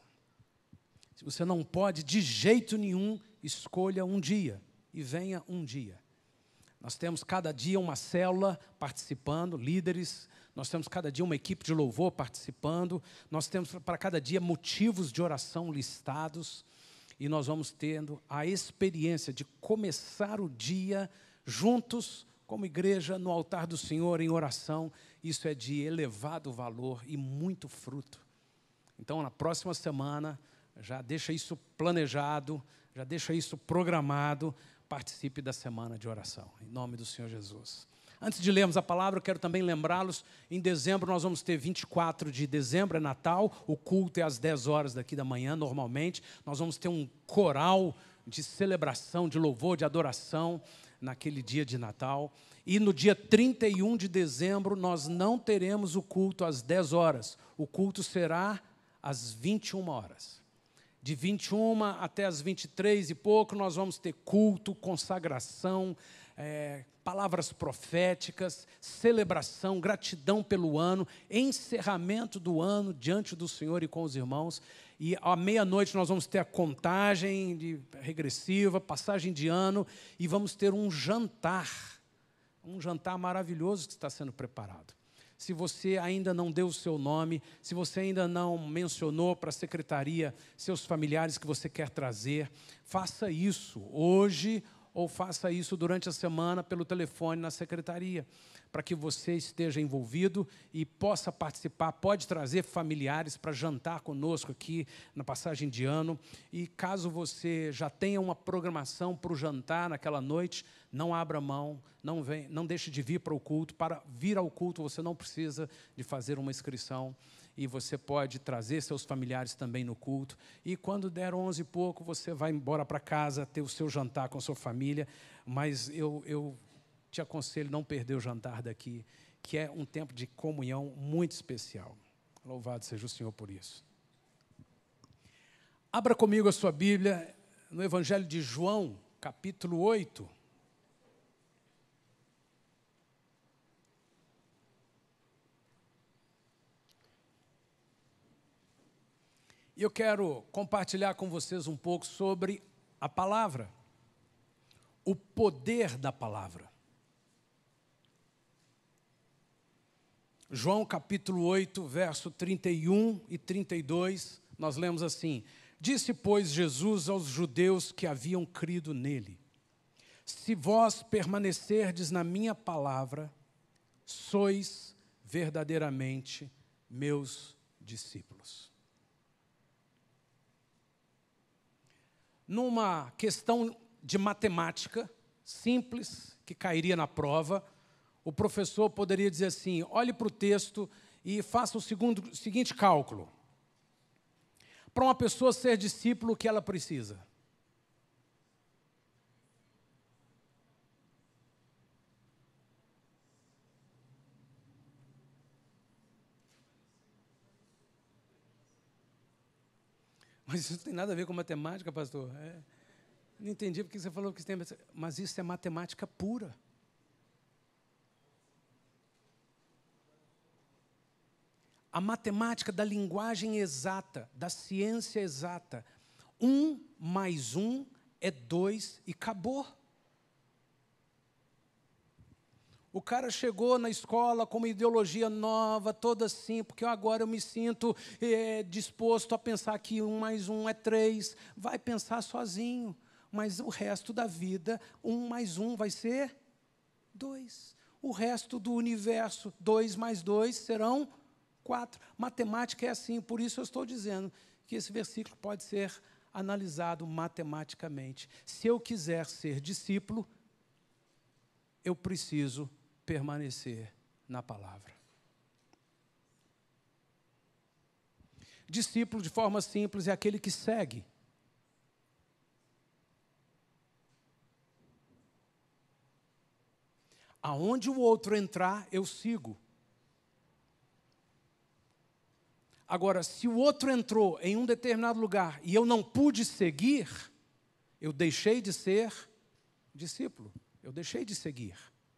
Se você não pode, de jeito nenhum, escolha um dia e venha um dia. Nós temos cada dia uma célula participando, líderes. Nós temos cada dia uma equipe de louvor participando. Nós temos para cada dia motivos de oração listados. E nós vamos tendo a experiência de começar o dia juntos, como igreja, no altar do Senhor, em oração. Isso é de elevado valor e muito fruto. Então, na próxima semana, já deixa isso planejado, já deixa isso programado, participe da semana de oração, em nome do Senhor Jesus. Antes de lermos a palavra, eu quero também lembrá-los, em dezembro nós vamos ter vinte e quatro de dezembro, é Natal, o culto é às dez horas daqui da manhã, normalmente. Nós vamos ter um coral de celebração, de louvor, de adoração, naquele dia de Natal. E no dia trinta e um de dezembro, nós não teremos o culto às dez horas, o culto será às vinte e uma horas. De vinte e uma até as vinte e três e pouco, nós vamos ter culto, consagração, é, palavras proféticas, celebração, gratidão pelo ano, encerramento do ano diante do Senhor e com os irmãos. E à meia-noite nós vamos ter a contagem de, regressiva, passagem de ano, e vamos ter um jantar, um jantar maravilhoso que está sendo preparado. Se você ainda não deu o seu nome, se você ainda não mencionou para a secretaria seus familiares que você quer trazer, faça isso hoje ou faça isso durante a semana pelo telefone na secretaria, para que você esteja envolvido e possa participar. Pode trazer familiares para jantar conosco aqui na passagem de ano. E caso você já tenha uma programação para o jantar naquela noite, não abra mão, não, vem, não deixe de vir para o culto. Para vir ao culto, você não precisa de fazer uma inscrição. E você pode trazer seus familiares também no culto. E quando der onze e pouco, você vai embora para casa, ter o seu jantar com a sua família. Mas eu... eu te aconselho a não perder o jantar daqui, que é um tempo de comunhão muito especial. Louvado seja o Senhor por isso. Abra comigo a sua Bíblia no Evangelho de João, capítulo oito. E eu quero compartilhar com vocês um pouco sobre a palavra, o poder da palavra. João capítulo oito, verso trinta e um e trinta e dois, nós lemos assim: Disse, pois, Jesus aos judeus que haviam crido nele: Se vós permanecerdes na minha palavra, sois verdadeiramente meus discípulos. Numa questão de matemática simples, que cairia na prova, o professor poderia dizer assim: olhe para o texto e faça o segundo, seguinte cálculo. Para uma pessoa ser discípulo, o que ela precisa? Mas isso não tem nada a ver com matemática, pastor. É, não entendi porque você falou que tem... Mas isso é matemática pura. A matemática da linguagem exata, da ciência exata. Um mais um é dois e acabou. O cara chegou na escola com uma ideologia nova, toda assim, porque agora eu me sinto é, disposto a pensar que um mais um é três. Vai pensar sozinho, mas o resto da vida, um mais um vai ser dois. O resto do universo, dois mais dois serão quatro. Matemática é assim, por isso eu estou dizendo que esse versículo pode ser analisado matematicamente. Se eu quiser ser discípulo, eu preciso permanecer na palavra. Discípulo, de forma simples, é aquele que segue. Aonde o outro entrar, eu sigo. Agora, se o outro entrou em um determinado lugar e eu não pude seguir, eu deixei de ser discípulo. Eu deixei de seguir.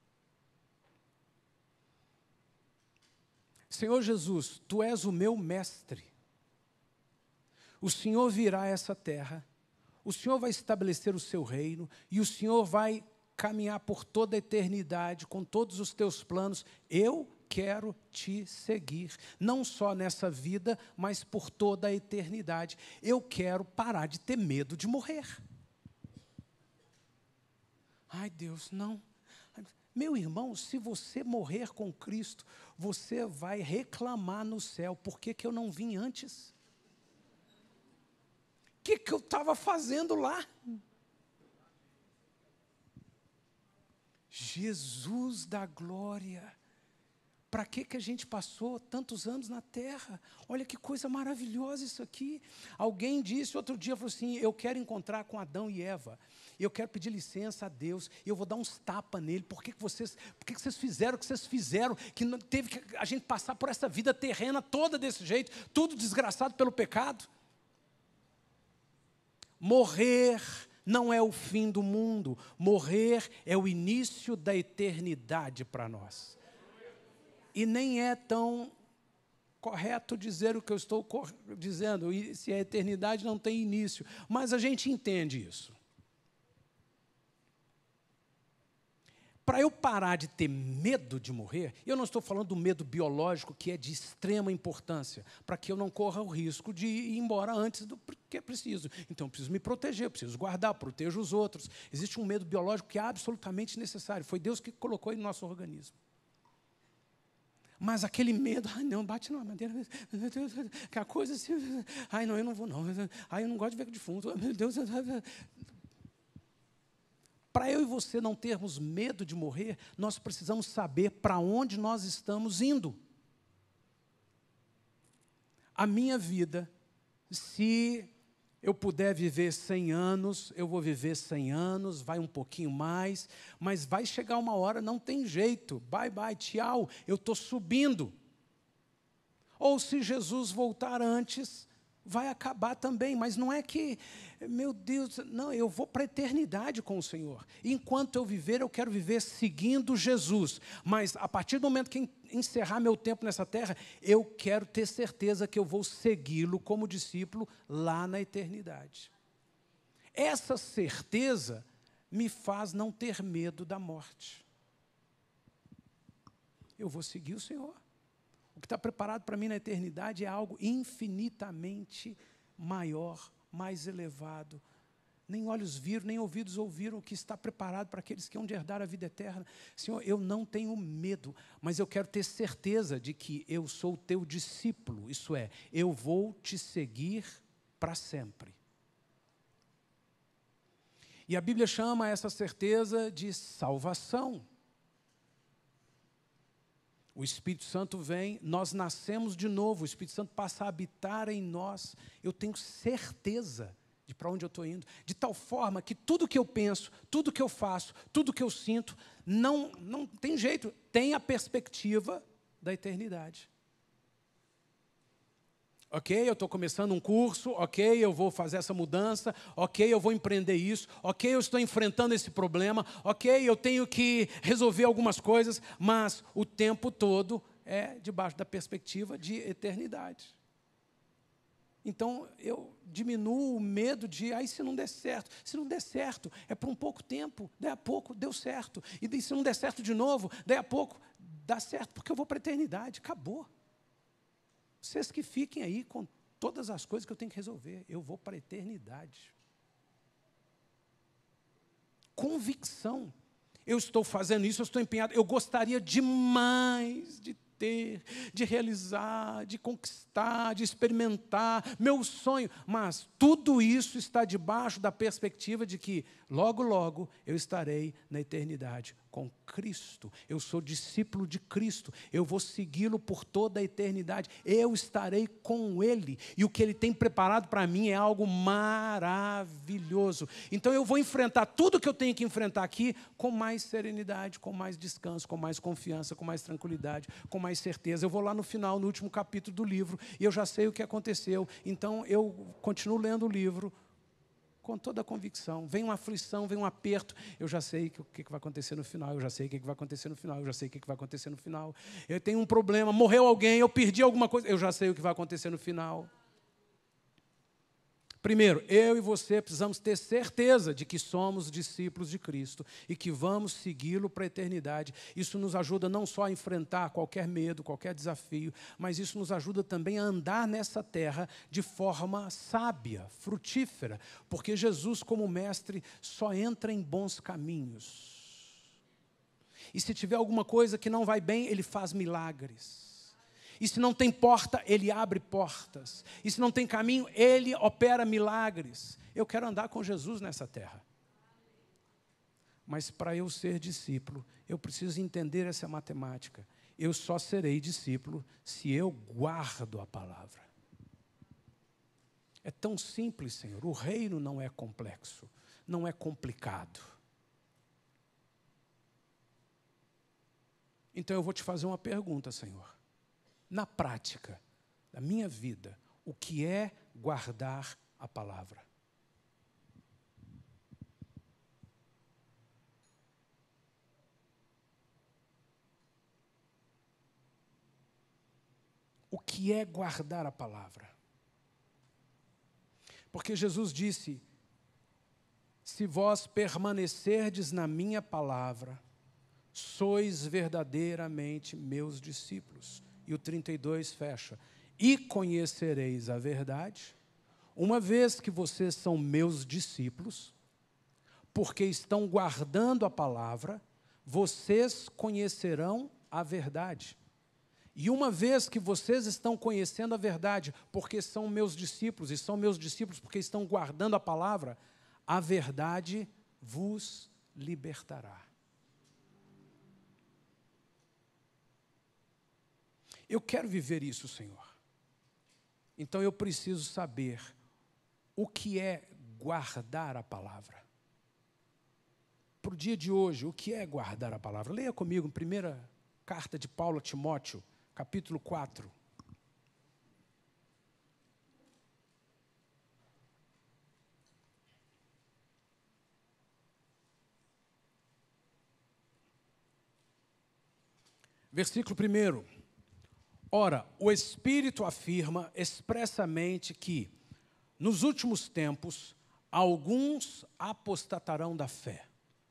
Senhor Jesus, Tu és o meu mestre. O Senhor virá a essa terra, o Senhor vai estabelecer o Seu reino e o Senhor vai caminhar por toda a eternidade com todos os Teus planos. Eu quero Te seguir, não só nessa vida, mas por toda a eternidade. Eu quero parar de ter medo de morrer. Ai, Deus, não. Meu irmão, se você morrer com Cristo, você vai reclamar no céu. Por que que eu não vim antes? O que que eu estava fazendo lá? Jesus da glória. Para que que a gente passou tantos anos na terra? Olha que coisa maravilhosa isso aqui. Alguém disse outro dia, falou assim, eu quero encontrar com Adão e Eva. Eu quero pedir licença a Deus. E eu vou dar uns tapas nele. Por que que vocês, por que que vocês fizeram o que vocês fizeram? Que não teve que a gente passar por essa vida terrena toda desse jeito. Tudo desgraçado pelo pecado. Morrer não é o fim do mundo. Morrer é o início da eternidade para nós. E nem é tão correto dizer o que eu estou dizendo, se a eternidade não tem início. Mas a gente entende isso. Para eu parar de ter medo de morrer, eu não estou falando do medo biológico, que é de extrema importância, para que eu não corra o risco de ir embora antes do que é preciso. Então, eu preciso me proteger, eu preciso guardar, protejo os outros. Existe um medo biológico que é absolutamente necessário. Foi Deus que colocou em nosso organismo. Mas aquele medo, ai não, bate na madeira, que a coisa assim, ai não, eu não vou não, ai eu não gosto de ver defunto, meu Deus. Para eu e você não termos medo de morrer, nós precisamos saber para onde nós estamos indo. A minha vida, se eu puder viver cem anos, eu vou viver cem anos, vai um pouquinho mais, mas vai chegar uma hora, não tem jeito, bye, bye, tchau, eu estou subindo. Ou se Jesus voltar antes, vai acabar também, mas não é que, meu Deus, não, eu vou para a eternidade com o Senhor. Enquanto eu viver, eu quero viver seguindo Jesus, mas a partir do momento que encerrar meu tempo nessa terra, eu quero ter certeza que eu vou segui-lo como discípulo lá na eternidade. Essa certeza me faz não ter medo da morte. Eu vou seguir o Senhor. O que está preparado para mim na eternidade é algo infinitamente maior, mais elevado. Nem olhos viram, nem ouvidos ouviram o que está preparado para aqueles que hão de herdar a vida eterna. Senhor, eu não tenho medo, mas eu quero ter certeza de que eu sou teu discípulo. Isso é, eu vou te seguir para sempre. E a Bíblia chama essa certeza de salvação. O Espírito Santo vem, nós nascemos de novo, o Espírito Santo passa a habitar em nós. Eu tenho certeza de para onde eu estou indo, de tal forma que tudo que eu penso, tudo que eu faço, tudo que eu sinto, não, não tem jeito, tem a perspectiva da eternidade. Ok, eu estou começando um curso, ok, eu vou fazer essa mudança, ok, eu vou empreender isso, ok, eu estou enfrentando esse problema, ok, eu tenho que resolver algumas coisas, mas o tempo todo é debaixo da perspectiva de eternidade. Então, eu diminuo o medo de, aí se não der certo, se não der certo, é por um pouco tempo, daí a pouco deu certo, e se não der certo de novo, daí a pouco dá certo, porque eu vou para a eternidade, acabou. Vocês que fiquem aí com todas as coisas que eu tenho que resolver. Eu vou para a eternidade. Convicção. Eu estou fazendo isso, eu estou empenhado. Eu gostaria demais de ter, de realizar, de conquistar, de experimentar, meu sonho. Mas tudo isso está debaixo da perspectiva de que, logo, logo, eu estarei na eternidade com Cristo. Eu sou discípulo de Cristo. Eu vou segui-lo por toda a eternidade. Eu estarei com Ele. E o que Ele tem preparado para mim é algo maravilhoso. Então, eu vou enfrentar tudo que eu tenho que enfrentar aqui com mais serenidade, com mais descanso, com mais confiança, com mais tranquilidade, com mais certeza. Eu vou lá no final, no último capítulo do livro, e eu já sei o que aconteceu. Então, eu continuo lendo o livro com toda a convicção. Vem uma aflição, vem um aperto, eu já sei o que vai acontecer no final, eu já sei o que vai acontecer no final, eu já sei o que vai acontecer no final. Eu tenho um problema, morreu alguém, eu perdi alguma coisa, eu já sei o que vai acontecer no final. Primeiro, eu e você precisamos ter certeza de que somos discípulos de Cristo e que vamos segui-lo para a eternidade. Isso nos ajuda não só a enfrentar qualquer medo, qualquer desafio, mas isso nos ajuda também a andar nessa terra de forma sábia, frutífera, porque Jesus, como mestre, só entra em bons caminhos. E se tiver alguma coisa que não vai bem, ele faz milagres. E se não tem porta, Ele abre portas. E se não tem caminho, Ele opera milagres. Eu quero andar com Jesus nessa terra. Mas para eu ser discípulo, eu preciso entender essa matemática. Eu só serei discípulo se eu guardo a palavra. É tão simples, Senhor. O reino não é complexo, não é complicado. Então eu vou te fazer uma pergunta, Senhor. Na prática da minha vida, o que é guardar a palavra? O que é guardar a palavra? Porque Jesus disse, se vós permanecerdes na minha palavra, sois verdadeiramente meus discípulos. E o trinta e dois fecha. E conhecereis a verdade, uma vez que vocês são meus discípulos, porque estão guardando a palavra, vocês conhecerão a verdade. E uma vez que vocês estão conhecendo a verdade, porque são meus discípulos, e são meus discípulos porque estão guardando a palavra, a verdade vos libertará. Eu quero viver isso, Senhor. Então eu preciso saber o que é guardar a palavra. Para o dia de hoje, o que é guardar a palavra? Leia comigo, primeira carta de Paulo a Timóteo, capítulo quatro. Versículo primeiro. Ora, o Espírito afirma expressamente que, nos últimos tempos, alguns apostatarão da fé.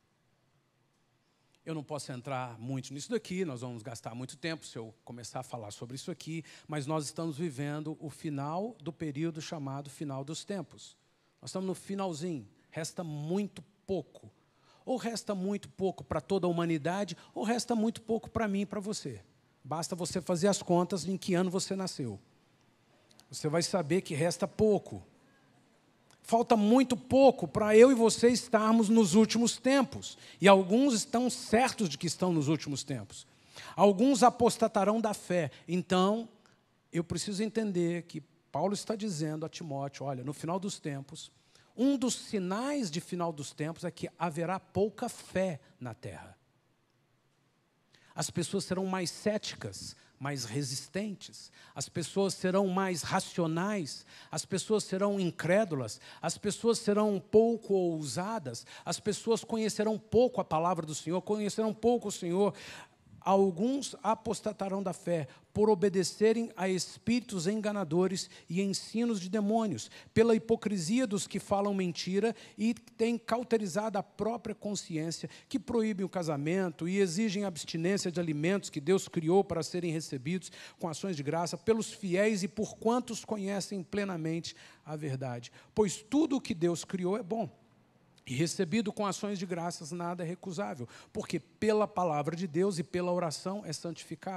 Eu não posso entrar muito nisso daqui, nós vamos gastar muito tempo se eu começar a falar sobre isso aqui, mas nós estamos vivendo o final do período chamado final dos tempos. Nós estamos no finalzinho, resta muito pouco. Ou resta muito pouco para toda a humanidade, ou resta muito pouco para mim e para você. Basta você fazer as contas de em que ano você nasceu. Você vai saber que resta pouco. Falta muito pouco para eu e você estarmos nos últimos tempos. E alguns estão certos de que estão nos últimos tempos. Alguns apostatarão da fé. Então, eu preciso entender que Paulo está dizendo a Timóteo, olha, no final dos tempos, um dos sinais de final dos tempos é que haverá pouca fé na terra. As pessoas serão mais céticas, mais resistentes. As pessoas serão mais racionais. As pessoas serão incrédulas. As pessoas serão um pouco ousadas. As pessoas conhecerão pouco a palavra do Senhor, conhecerão pouco o Senhor. Alguns apostatarão da fé por obedecerem a espíritos enganadores e ensinos de demônios, pela hipocrisia dos que falam mentira e têm cauterizado a própria consciência, que proíbem o casamento e exigem abstinência de alimentos que Deus criou para serem recebidos com ações de graça pelos fiéis e por quantos conhecem plenamente a verdade. Pois tudo o que Deus criou é bom. E recebido com ações de graças, nada é recusável, porque pela palavra de Deus e pela oração é santificado.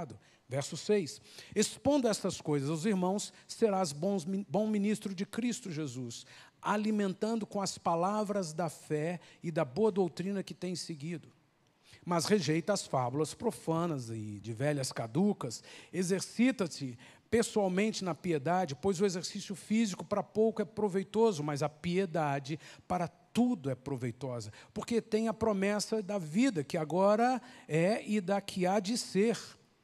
Verso seis. Expondo estas coisas aos irmãos, serás bons, bom ministro de Cristo Jesus, alimentando com as palavras da fé e da boa doutrina que tens seguido. Mas rejeita as fábulas profanas e de velhas caducas, exercita-te pessoalmente na piedade, pois o exercício físico para pouco é proveitoso, mas a piedade para tudo é proveitosa, porque tem a promessa da vida, que agora é e da que há de ser.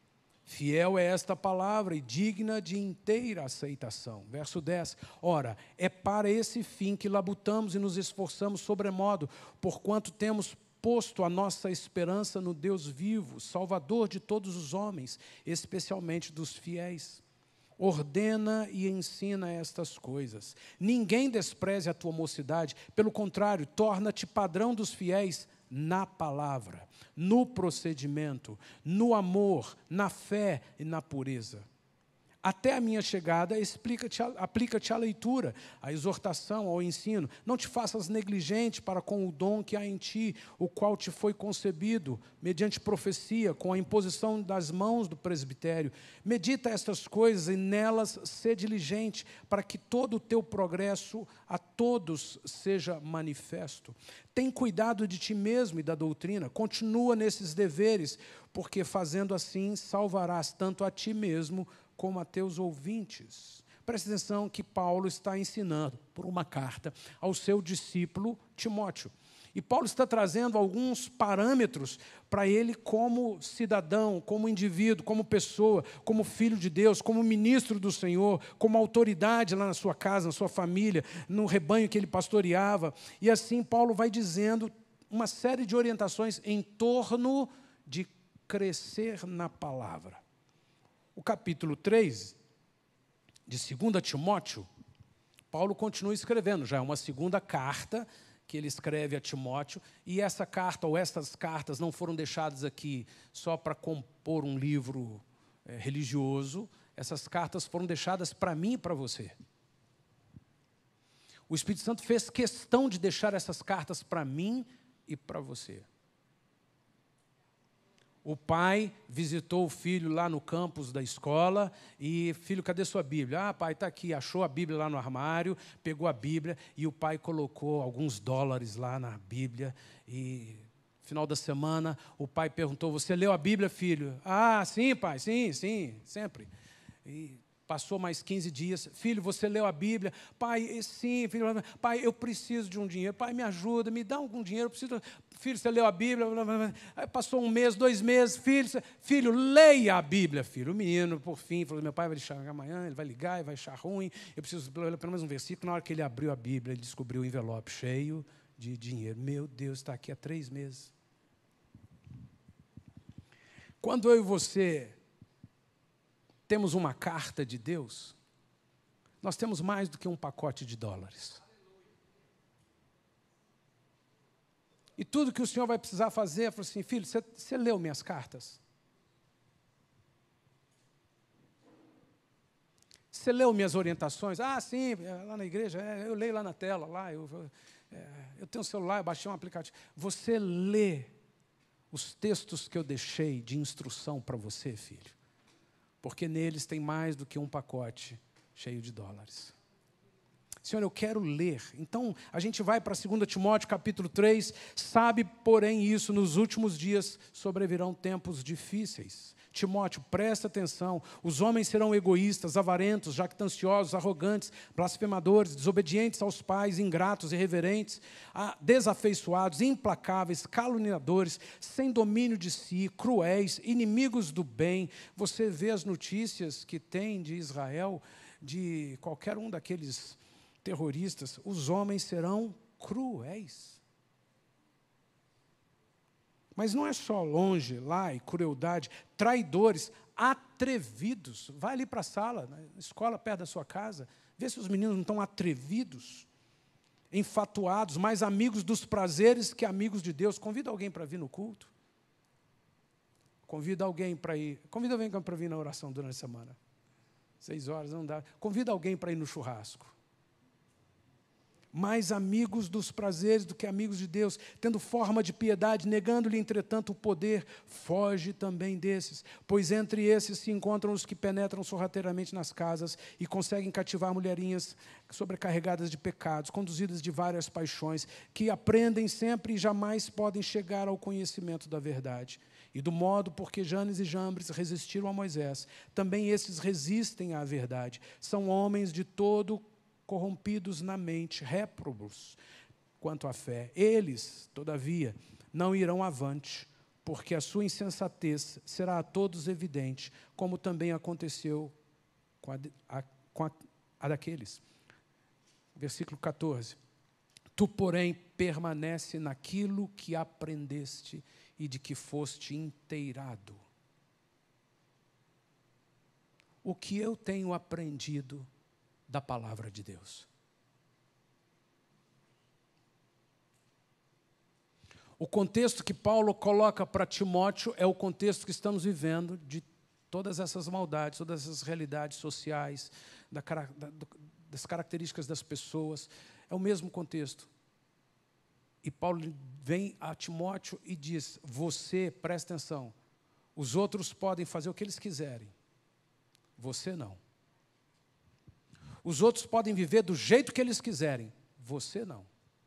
Fiel é esta palavra e digna de inteira aceitação. Verso dez. Ora, é para esse fim que labutamos e nos esforçamos sobremodo, porquanto temos posto a nossa esperança no Deus vivo, Salvador de todos os homens, especialmente dos fiéis. Ordena e ensina estas coisas. Ninguém despreze a tua mocidade, pelo contrário, torna-te padrão dos fiéis na palavra, no procedimento, no amor, na fé e na pureza. Até a minha chegada, explica-te, aplica-te à leitura, à exortação, ao ensino. Não te faças negligente para com o dom que há em ti, o qual te foi concebido, mediante profecia, com a imposição das mãos do presbitério. Medita estas coisas e nelas sê diligente, para que todo o teu progresso a todos seja manifesto. Tem cuidado de ti mesmo e da doutrina, continua nesses deveres, porque fazendo assim salvarás tanto a ti mesmo como a teus ouvintes. Preste atenção que Paulo está ensinando por uma carta ao seu discípulo Timóteo. E Paulo está trazendo alguns parâmetros para ele como cidadão, como indivíduo, como pessoa, como filho de Deus, como ministro do Senhor, como autoridade lá na sua casa, na sua família, no rebanho que ele pastoreava. E assim Paulo vai dizendo uma série de orientações em torno de crescer na palavra. O capítulo três de Segunda Timóteo, Paulo continua escrevendo, já é uma segunda carta que ele escreve a Timóteo, e essa carta ou essas cartas não foram deixadas aqui só para compor um livro é, religioso, essas cartas foram deixadas para mim e para você. O Espírito Santo fez questão de deixar essas cartas para mim e para você. O pai visitou o filho lá no campus da escola e, filho, cadê sua Bíblia? Ah, pai, está aqui. Achou a Bíblia lá no armário, pegou a Bíblia e o pai colocou alguns dólares lá na Bíblia. E, no final da semana, o pai perguntou, você leu a Bíblia, filho? Ah, sim, pai, sim, sim, sempre. E passou mais quinze dias. Filho, você leu a Bíblia? Pai, sim, filho. Pai, eu preciso de um dinheiro. Pai, me ajuda, me dá algum dinheiro. Eu preciso... Filho, você leu a Bíblia? Aí passou um mês, dois meses. Filho, você... filho, leia a Bíblia, filho. O menino, por fim, falou, meu pai vai deixar amanhã, ele vai ligar e vai achar ruim. Eu preciso ler pelo menos um versículo. Na hora que ele abriu a Bíblia, ele descobriu o envelope cheio de dinheiro. Meu Deus, está aqui há três meses. Quando eu e você temos uma carta de Deus, nós temos mais do que um pacote de dólares. E tudo que o Senhor vai precisar fazer é falar assim, filho, você, você leu minhas cartas? Você leu minhas orientações? Ah, sim, lá na igreja, é, eu leio lá na tela, lá, eu, é, eu tenho um celular, eu baixei um aplicativo. Você lê os textos que eu deixei de instrução para você, filho? Porque neles tem mais do que um pacote cheio de dólares. Senhor, eu quero ler. Então, a gente vai para Segunda Timóteo, capítulo três. Sabe, porém, isso, nos últimos dias sobrevirão tempos difíceis. Timóteo, presta atenção. Os homens serão egoístas, avarentos, jactanciosos, arrogantes, blasfemadores, desobedientes aos pais, ingratos, irreverentes, desafeiçoados, implacáveis, caluniadores, sem domínio de si, cruéis, inimigos do bem. Você vê as notícias que tem de Israel, de qualquer um daqueles terroristas. Os homens serão cruéis. Mas não é só longe, lá, e crueldade, traidores, atrevidos. Vai ali para a sala, na escola perto da sua casa, vê se os meninos não estão atrevidos, enfatuados, mais amigos dos prazeres que amigos de Deus. Convida alguém para vir no culto. Convida alguém para ir. Convida alguém para vir na oração durante a semana. Seis horas, não dá. Convida alguém para ir no churrasco. mais amigos dos prazeres do que amigos de Deus, tendo forma de piedade, negando-lhe, entretanto, o poder, foge também desses. Pois entre esses se encontram os que penetram sorrateiramente nas casas e conseguem cativar mulherinhas sobrecarregadas de pecados, conduzidas de várias paixões, que aprendem sempre e jamais podem chegar ao conhecimento da verdade. E do modo porque Janes e Jambres resistiram a Moisés, também esses resistem à verdade. São homens de todo corrompidos na mente, réprobos quanto à fé. Eles, todavia, não irão avante, porque a sua insensatez será a todos evidente, como também aconteceu com a, a, com a, a daqueles. Versículo quatorze. Tu, porém, permanece naquilo que aprendeste e de que foste inteirado. O que eu tenho aprendido da palavra de Deus? O contexto que Paulo coloca para Timóteo é o contexto que estamos vivendo de todas essas maldades, todas essas realidades sociais, da, da, das características das pessoas. É o mesmo contexto. E Paulo vem a Timóteo e diz, você, presta atenção, os outros podem fazer o que eles quiserem, você não. Os outros podem viver do jeito que eles quiserem, você não.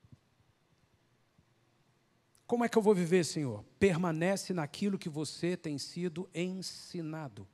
Como é que eu vou viver, Senhor? Permanece naquilo que você tem sido ensinado.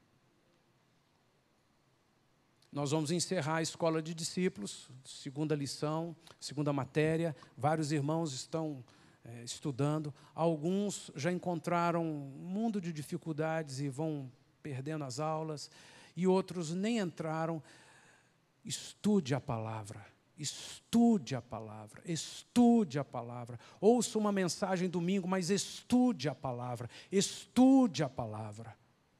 Nós vamos encerrar a escola de discípulos, segunda lição, segunda matéria. Vários irmãos estão é, estudando. Alguns já encontraram um mundo de dificuldades e vão perdendo as aulas. E outros nem entraram. Estude a palavra, estude a palavra, estude a palavra. Ouça uma mensagem domingo, mas estude a palavra, estude a palavra.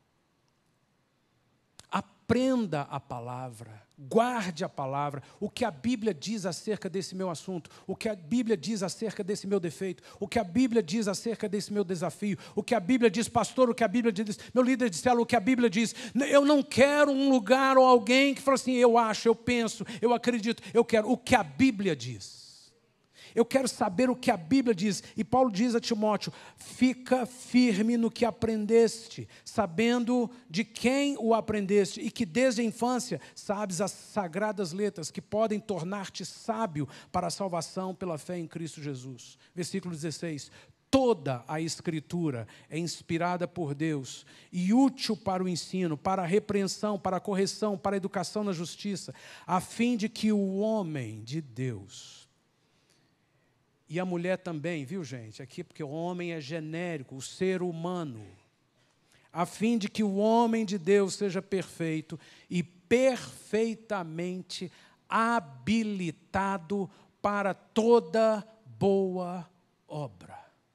Aprenda a palavra, guarde a palavra, o que a Bíblia diz acerca desse meu assunto, o que a Bíblia diz acerca desse meu defeito, o que a Bíblia diz acerca desse meu desafio, o que a Bíblia diz, pastor, o que a Bíblia diz, meu líder de célula, o que a Bíblia diz. Eu não quero um lugar ou alguém que fala assim, eu acho, eu penso, eu acredito, eu quero o que a Bíblia diz. Eu quero saber o que a Bíblia diz. E Paulo diz a Timóteo, fica firme no que aprendeste, sabendo de quem o aprendeste, e que desde a infância sabes as sagradas letras que podem tornar-te sábio para a salvação pela fé em Cristo Jesus. Versículo dezesseis. Toda a Escritura é inspirada por Deus e útil para o ensino, para a repreensão, para a correção, para a educação na justiça, a fim de que o homem de Deus... E a mulher também, viu, gente? Aqui, porque o homem é genérico, o ser humano. A fim de que o homem de Deus seja perfeito e perfeitamente habilitado para toda boa obra.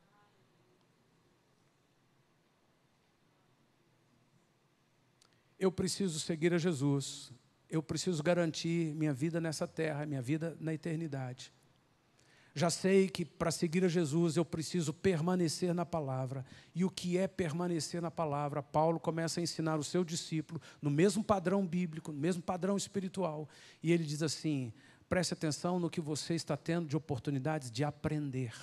Eu preciso seguir a Jesus. Eu preciso garantir minha vida nessa terra, minha vida na eternidade. Já sei que para seguir a Jesus eu preciso permanecer na palavra. E o que é permanecer na palavra? Paulo começa a ensinar o seu discípulo no mesmo padrão bíblico, no mesmo padrão espiritual. E ele diz assim, preste atenção no que você está tendo de oportunidades de aprender.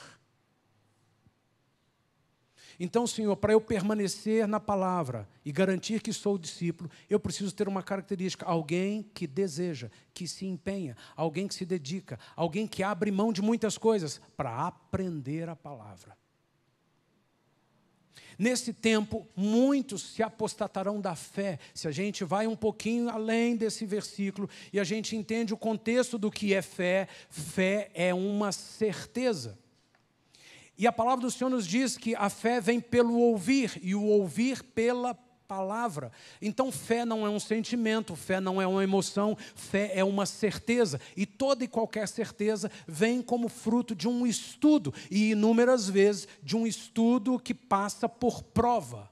Então, Senhor, para eu permanecer na palavra e garantir que sou discípulo, eu preciso ter uma característica, alguém que deseja, que se empenha, alguém que se dedica, alguém que abre mão de muitas coisas para aprender a palavra. Nesse tempo, muitos se apostatarão da fé. Se a gente vai um pouquinho além desse versículo e a gente entende o contexto do que é fé, fé é uma certeza. E a palavra do Senhor nos diz que a fé vem pelo ouvir, e o ouvir pela palavra. Então, fé não é um sentimento, fé não é uma emoção, fé é uma certeza. E toda e qualquer certeza vem como fruto de um estudo, e inúmeras vezes de um estudo que passa por prova.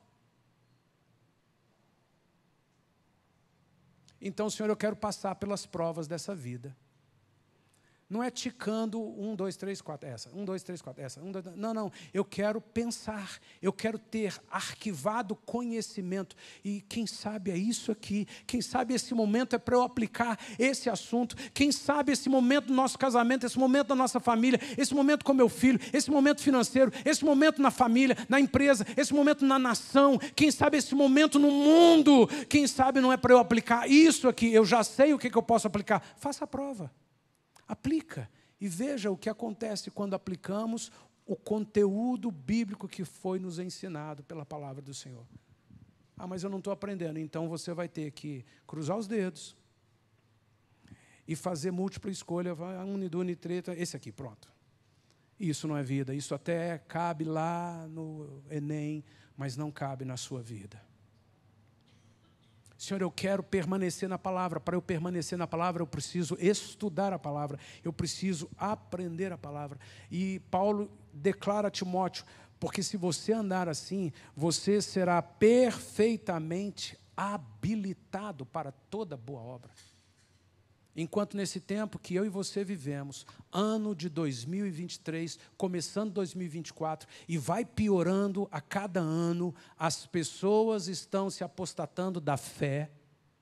Então, Senhor, eu quero passar pelas provas dessa vida. Não é ticando um, dois, três, quatro, essa. Um, dois, três, quatro, essa. Um, dois, não, não. Eu quero pensar. Eu quero ter arquivado conhecimento. E quem sabe é isso aqui. Quem sabe esse momento é para eu aplicar esse assunto. Quem sabe esse momento do nosso casamento, esse momento da nossa família, esse momento com meu filho, esse momento financeiro, esse momento na família, na empresa, esse momento na nação. Quem sabe esse momento no mundo. Quem sabe não é para eu aplicar isso aqui. Eu já sei o que, que eu posso aplicar. Faça a prova. Aplica e veja o que acontece quando aplicamos o conteúdo bíblico que foi nos ensinado pela palavra do Senhor. Ah, mas eu não estou aprendendo. Então você vai ter que cruzar os dedos e fazer múltipla escolha, unidune, treta, esse aqui, pronto. Isso não é vida, isso até cabe lá no Enem, mas não cabe na sua vida. Senhor, eu quero permanecer na palavra. Para eu permanecer na palavra, eu preciso estudar a palavra. Eu preciso aprender a palavra. E Paulo declara a Timóteo, porque se você andar assim, você será perfeitamente habilitado para toda boa obra. Enquanto nesse tempo que eu e você vivemos, ano de dois mil e vinte e três, começando dois mil e vinte e quatro, e vai piorando a cada ano, as pessoas estão se apostatando da fé.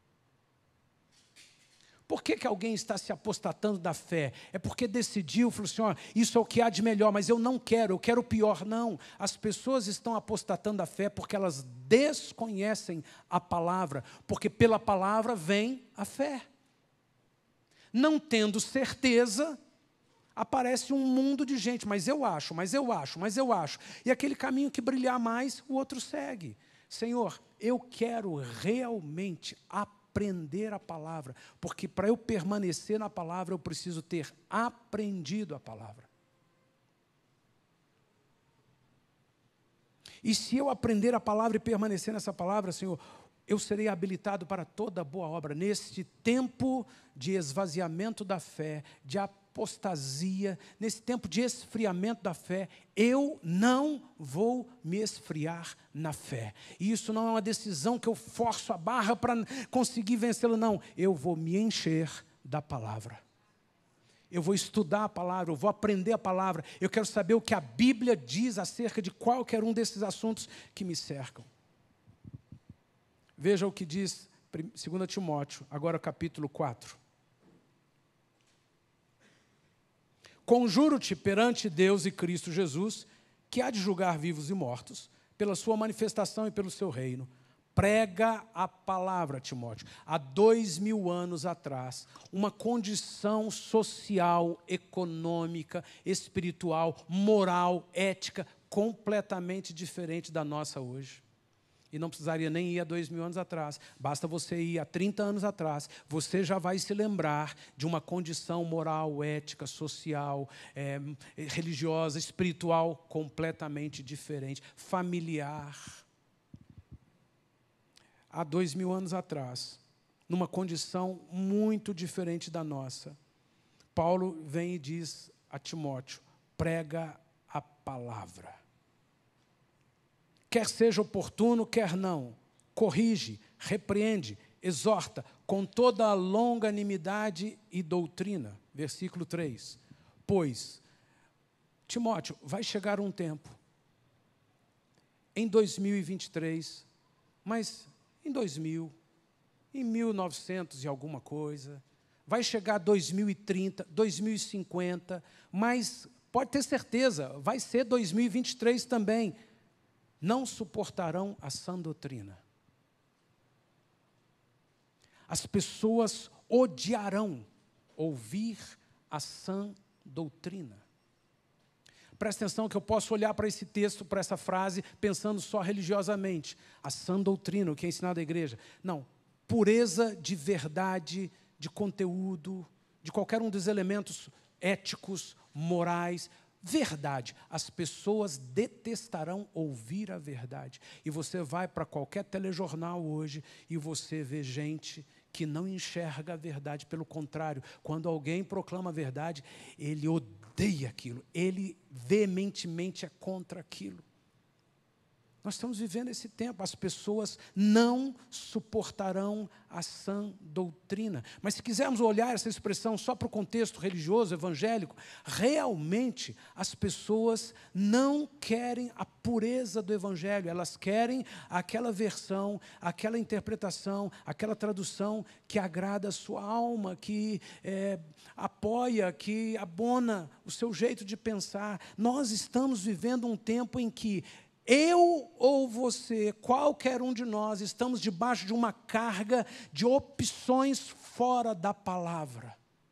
Por que, que alguém está se apostatando da fé? É porque decidiu, falou assim, ó, isso é o que há de melhor, mas eu não quero, eu quero o pior. Não, as pessoas estão apostatando da fé porque elas desconhecem a palavra, porque pela palavra vem a fé. Não tendo certeza, aparece um mundo de gente, mas eu acho, mas eu acho, mas eu acho. E aquele caminho que brilhar mais, o outro segue. Senhor, eu quero realmente aprender a palavra, porque para eu permanecer na palavra, eu preciso ter aprendido a palavra. E se eu aprender a palavra e permanecer nessa palavra, Senhor, eu serei habilitado para toda boa obra. Neste tempo de esvaziamento da fé, de apostasia, nesse tempo de esfriamento da fé, eu não vou me esfriar na fé. E isso não é uma decisão que eu forço a barra para conseguir vencê-la, não. Eu vou me encher da palavra. Eu vou estudar a palavra, eu vou aprender a palavra. Eu quero saber o que a Bíblia diz acerca de qualquer um desses assuntos que me cercam. Veja o que diz Segunda Timóteo, agora capítulo quatro. Conjuro-te perante Deus e Cristo Jesus, que há de julgar vivos e mortos, pela sua manifestação e pelo seu reino. Prega a palavra, Timóteo. Há dois mil anos atrás, uma condição social, econômica, espiritual, moral, ética, completamente diferente da nossa hoje. E não precisaria nem ir há dois mil anos atrás. Basta você ir há trinta anos atrás. Você já vai se lembrar de uma condição moral, ética, social, é, religiosa, espiritual completamente diferente, familiar. Há dois mil anos atrás, numa condição muito diferente da nossa, Paulo vem e diz a Timóteo, prega a palavra. Quer seja oportuno, quer não, corrige, repreende, exorta, com toda a longanimidade e doutrina. Versículo três. Pois, Timóteo, vai chegar um tempo, em dois mil e vinte e três, mas em dois mil, em mil e novecentos e alguma coisa, vai chegar dois mil e trinta, dois mil e cinquenta, mas pode ter certeza, vai ser dois mil e vinte e três também. Não suportarão a sã doutrina. As pessoas odiarão ouvir a sã doutrina. Presta atenção que eu posso olhar para esse texto, para essa frase, pensando só religiosamente. A sã doutrina, o que é ensinado à igreja. Não, pureza de verdade, de conteúdo, de qualquer um dos elementos éticos, morais, verdade. As pessoas detestarão ouvir a verdade. E você vai para qualquer telejornal hoje e você vê gente que não enxerga a verdade. Pelo contrário, quando alguém proclama a verdade, ele odeia aquilo. Ele veementemente é contra aquilo. Nós estamos vivendo esse tempo. As pessoas não suportarão a sã doutrina. Mas se quisermos olhar essa expressão só para o contexto religioso, evangélico, realmente as pessoas não querem a pureza do evangelho. Elas querem aquela versão, aquela interpretação, aquela tradução que agrada a sua alma, que é, apoia, que abona o seu jeito de pensar. Nós estamos vivendo um tempo em que eu ou você, qualquer um de nós, estamos debaixo de uma carga de opções fora da palavra.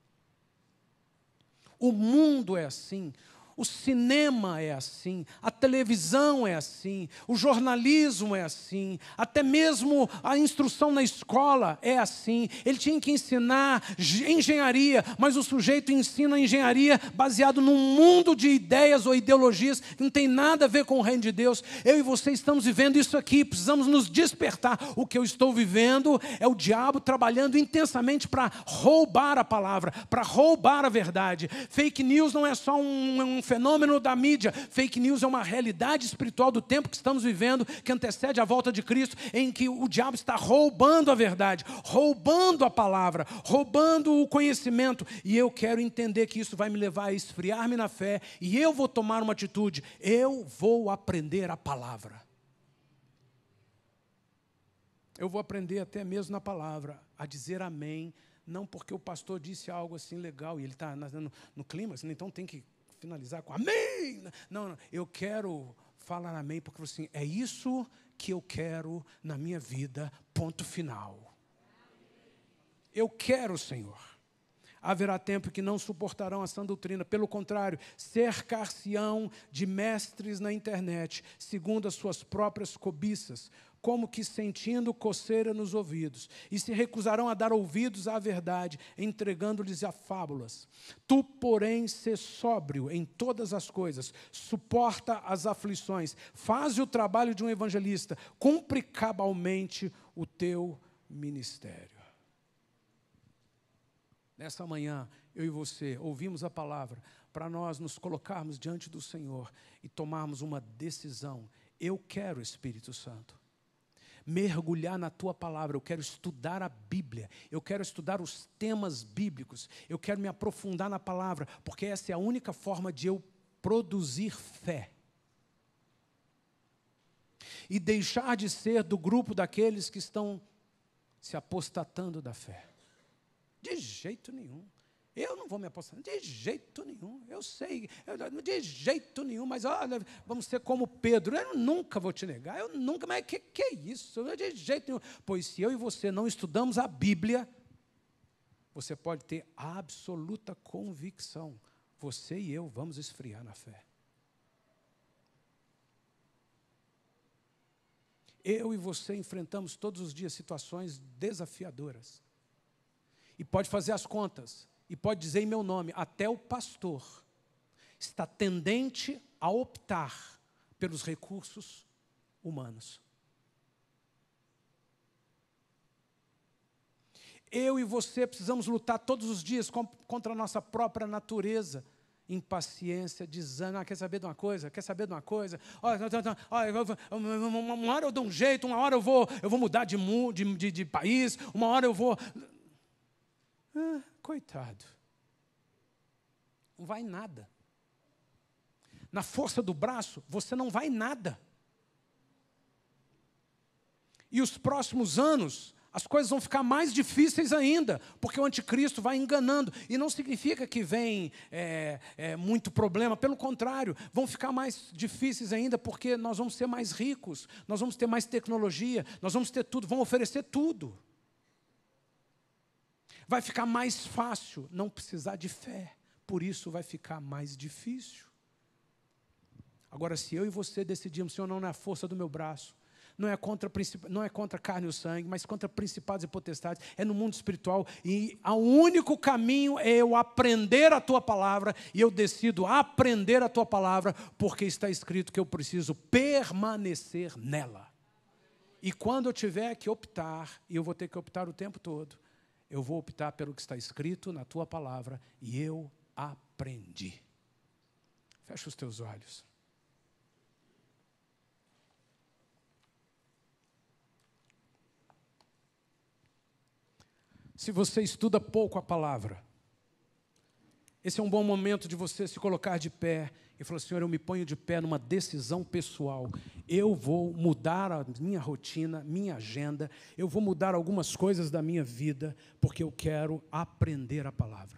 O mundo é assim, o cinema é assim, a televisão é assim, o jornalismo é assim, até mesmo a instrução na escola é assim. Ele tinha que ensinar engenharia, mas o sujeito ensina engenharia baseado num mundo de ideias ou ideologias que não tem nada a ver com o reino de Deus. Eu e você estamos vivendo isso aqui, precisamos nos despertar. O que eu estou vivendo é o diabo trabalhando intensamente para roubar a palavra, para roubar a verdade. Fake news não é só um, um fenômeno da mídia. Fake news é uma realidade espiritual do tempo que estamos vivendo, que antecede a volta de Cristo, em que o diabo está roubando a verdade, roubando a palavra, roubando o conhecimento. E eu quero entender que isso vai me levar a esfriar-me na fé, e eu vou tomar uma atitude. Eu vou aprender a palavra. Eu vou aprender até mesmo na palavra a dizer amém, não porque o pastor disse algo assim legal e ele está no, no clima, assim, então tem que finalizar com amém. Não, não, eu quero falar amém porque assim, é isso que eu quero na minha vida, ponto final. Eu quero, Senhor. Haverá tempo que não suportarão a sã doutrina, pelo contrário, cercar-se-ão de mestres na internet, segundo as suas próprias cobiças, como que sentindo coceira nos ouvidos, e se recusarão a dar ouvidos à verdade, entregando-lhes a fábulas. Tu, porém, sê sóbrio em todas as coisas, suporta as aflições, faz o trabalho de um evangelista, cumpre cabalmente o teu ministério. Nessa manhã, eu e você ouvimos a palavra para nós nos colocarmos diante do Senhor e tomarmos uma decisão. Eu quero, Espírito Santo, mergulhar na tua palavra. Eu quero estudar a Bíblia, eu quero estudar os temas bíblicos, eu quero me aprofundar na palavra, porque essa é a única forma de eu produzir fé. E deixar de ser do grupo daqueles que estão se apostatando da fé. De jeito nenhum. Eu não vou me apostatar, de jeito nenhum. Eu sei, eu, de jeito nenhum, mas olha, vamos ser como Pedro. Eu nunca vou te negar, eu nunca, mas que, que é isso? De jeito nenhum. Pois se eu e você não estudamos a Bíblia, você pode ter absoluta convicção. Você e eu vamos esfriar na fé. Eu e você enfrentamos todos os dias situações desafiadoras. E pode fazer as contas. E pode dizer em meu nome, até o pastor está tendente a optar pelos recursos humanos. Eu e você precisamos lutar todos os dias contra a nossa própria natureza. Impaciência, desânimo. Ah, quer saber de uma coisa? Quer saber de uma coisa? Olha, olha, uma hora eu dou um jeito, uma hora eu vou, eu vou mudar de, de, de, de país, uma hora eu vou... Ah, coitado. Não vai nada. Na força do braço, você não vai nada. E os próximos anos, as coisas vão ficar mais difíceis ainda, porque o anticristo vai enganando. E não significa que vem é, é, muito problema, pelo contrário, vão ficar mais difíceis ainda, porque nós vamos ser mais ricos, nós vamos ter mais tecnologia, nós vamos ter tudo, vão oferecer tudo. Vai ficar mais fácil não precisar de fé, por isso vai ficar mais difícil. Agora, se eu e você decidimos, Senhor, não é a força do meu braço, não é contra, não é contra carne e o sangue, mas contra principados e potestades, é no mundo espiritual, e o único caminho é eu aprender a tua palavra, e eu decido aprender a tua palavra, porque está escrito que eu preciso permanecer nela. E quando eu tiver que optar, e eu vou ter que optar o tempo todo, eu vou optar pelo que está escrito na tua palavra, e eu aprendi. Fecha os teus olhos. Se você estuda pouco a palavra, esse é um bom momento de você se colocar de pé e falar: Senhor, eu me ponho de pé numa decisão pessoal. Eu vou mudar a minha rotina, minha agenda, eu vou mudar algumas coisas da minha vida, porque eu quero aprender a palavra.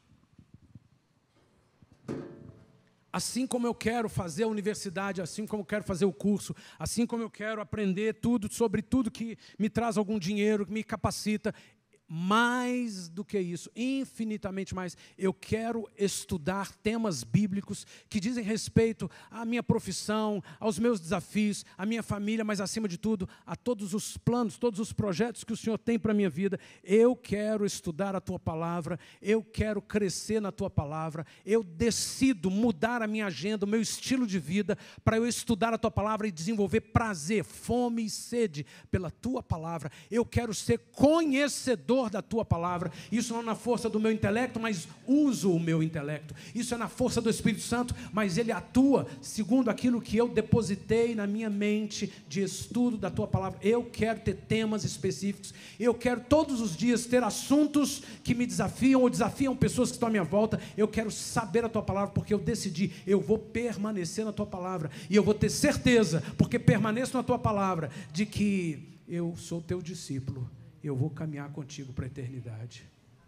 Assim como eu quero fazer a universidade, assim como eu quero fazer o curso, assim como eu quero aprender tudo sobre tudo que me traz algum dinheiro, que me capacita, mais do que isso, infinitamente mais, eu quero estudar temas bíblicos que dizem respeito à minha profissão, aos meus desafios, à minha família, mas acima de tudo, a todos os planos, todos os projetos que o Senhor tem para a minha vida. Eu quero estudar a Tua Palavra, eu quero crescer na Tua Palavra, eu decido mudar a minha agenda, o meu estilo de vida, para eu estudar a Tua Palavra e desenvolver prazer, fome e sede pela Tua Palavra. Eu quero ser conhecedor da Tua Palavra. Isso não é na força do meu intelecto, mas uso o meu intelecto. Isso é na força do Espírito Santo, mas Ele atua segundo aquilo que eu depositei na minha mente de estudo da Tua Palavra. Eu quero ter temas específicos. Eu quero todos os dias ter assuntos que me desafiam ou desafiam pessoas que estão à minha volta. Eu quero saber a Tua Palavra, porque eu decidi, eu vou permanecer na Tua Palavra. E eu vou ter certeza, porque permaneço na Tua Palavra, de que eu sou Teu discípulo. Eu vou caminhar contigo para a eternidade.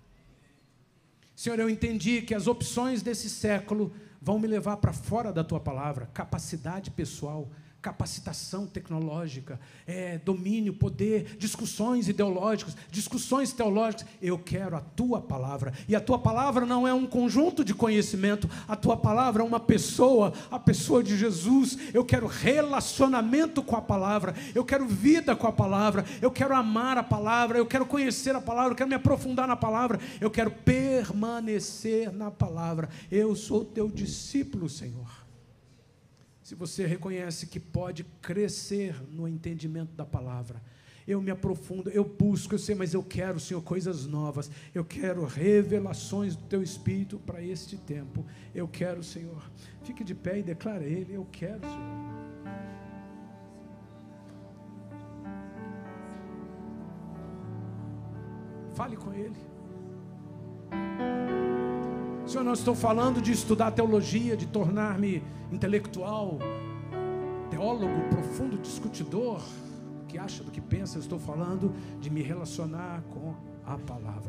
Senhor, eu entendi que as opções desse século vão me levar para fora da Tua Palavra. Capacidade pessoal, capacitação tecnológica, é, domínio, poder, discussões ideológicas, discussões teológicas. Eu quero a Tua Palavra. E a Tua Palavra não é um conjunto de conhecimento. A Tua Palavra é uma pessoa, a pessoa de Jesus. Eu quero relacionamento com a Palavra. Eu quero vida com a Palavra. Eu quero amar a Palavra. Eu quero conhecer a Palavra. Eu quero me aprofundar na Palavra. Eu quero permanecer na Palavra. Eu sou Teu discípulo, Senhor. Se você reconhece que pode crescer no entendimento da palavra, eu me aprofundo, eu busco, eu sei, mas eu quero, Senhor, coisas novas. Eu quero revelações do Teu Espírito para este tempo. Eu quero, Senhor. Fique de pé e declare a Ele: eu quero, Senhor. Fale com Ele. Senhor, não estou falando de estudar teologia, de tornar-me intelectual, teólogo, profundo discutidor, que acha do que pensa. Eu estou falando de me relacionar com a palavra.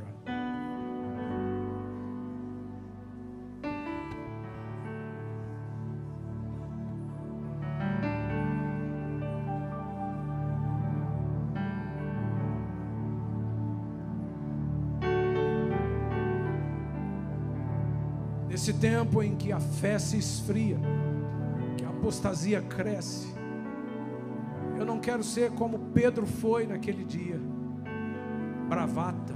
Nesse tempo em que a fé se esfria, que a apostasia cresce, eu não quero ser como Pedro foi naquele dia, bravata,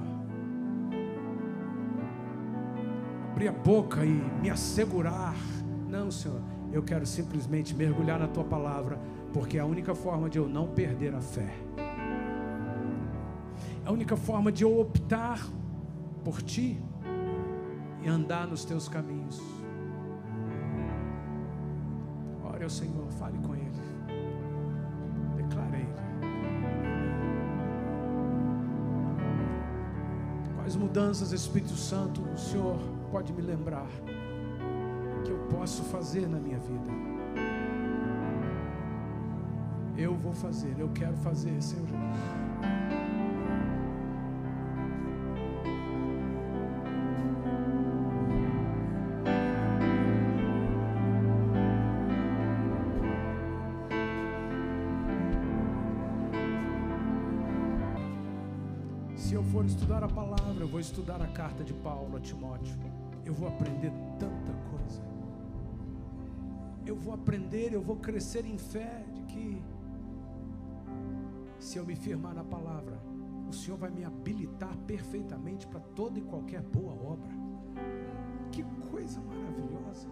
abrir a boca e me assegurar. Não, Senhor, eu quero simplesmente mergulhar na Tua Palavra, porque é a única forma de eu não perder a fé, é a única forma de eu optar por Ti e andar nos Teus caminhos. Ore ao Senhor, fale com Ele, declare a Ele. Quais mudanças, Espírito Santo, o Senhor pode me lembrar que eu posso fazer na minha vida? Eu vou fazer, eu quero fazer, Senhor Jesus. Se eu for estudar a palavra, eu vou estudar a carta de Paulo a Timóteo, eu vou aprender tanta coisa. Eu vou aprender, eu vou crescer em fé de que, se eu me firmar na palavra, o Senhor vai me habilitar perfeitamente para toda e qualquer boa obra. Que coisa maravilhosa!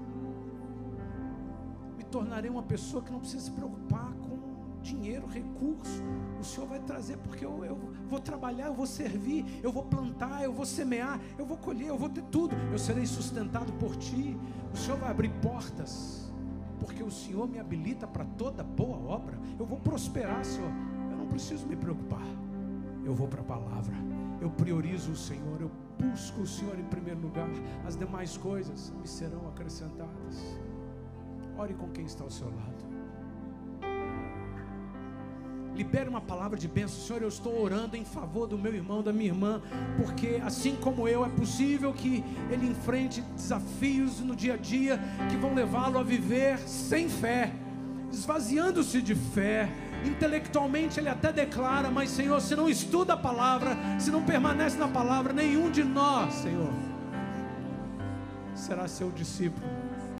Me tornarei uma pessoa que não precisa se preocupar com dinheiro, recurso. O Senhor vai trazer, porque eu, eu vou trabalhar, eu vou servir, eu vou plantar, eu vou semear, eu vou colher, eu vou ter tudo. Eu serei sustentado por Ti. O Senhor vai abrir portas, porque o Senhor me habilita para toda boa obra. Eu vou prosperar, Senhor. Eu não preciso me preocupar. eu vou para a palavra, eu priorizo o Senhor, eu busco o Senhor em primeiro lugar, as demais coisas me serão acrescentadas. Ore com quem está ao seu lado. Libere uma palavra de bênção. Senhor, eu estou orando em favor do meu irmão, da minha irmã, porque assim como eu, é possível que ele enfrente desafios no dia a dia que vão levá-lo a viver sem fé, esvaziando-se de fé. Intelectualmente ele até declara, mas Senhor, se não estuda a palavra, se não permanece na palavra, nenhum de nós, Senhor, será seu discípulo.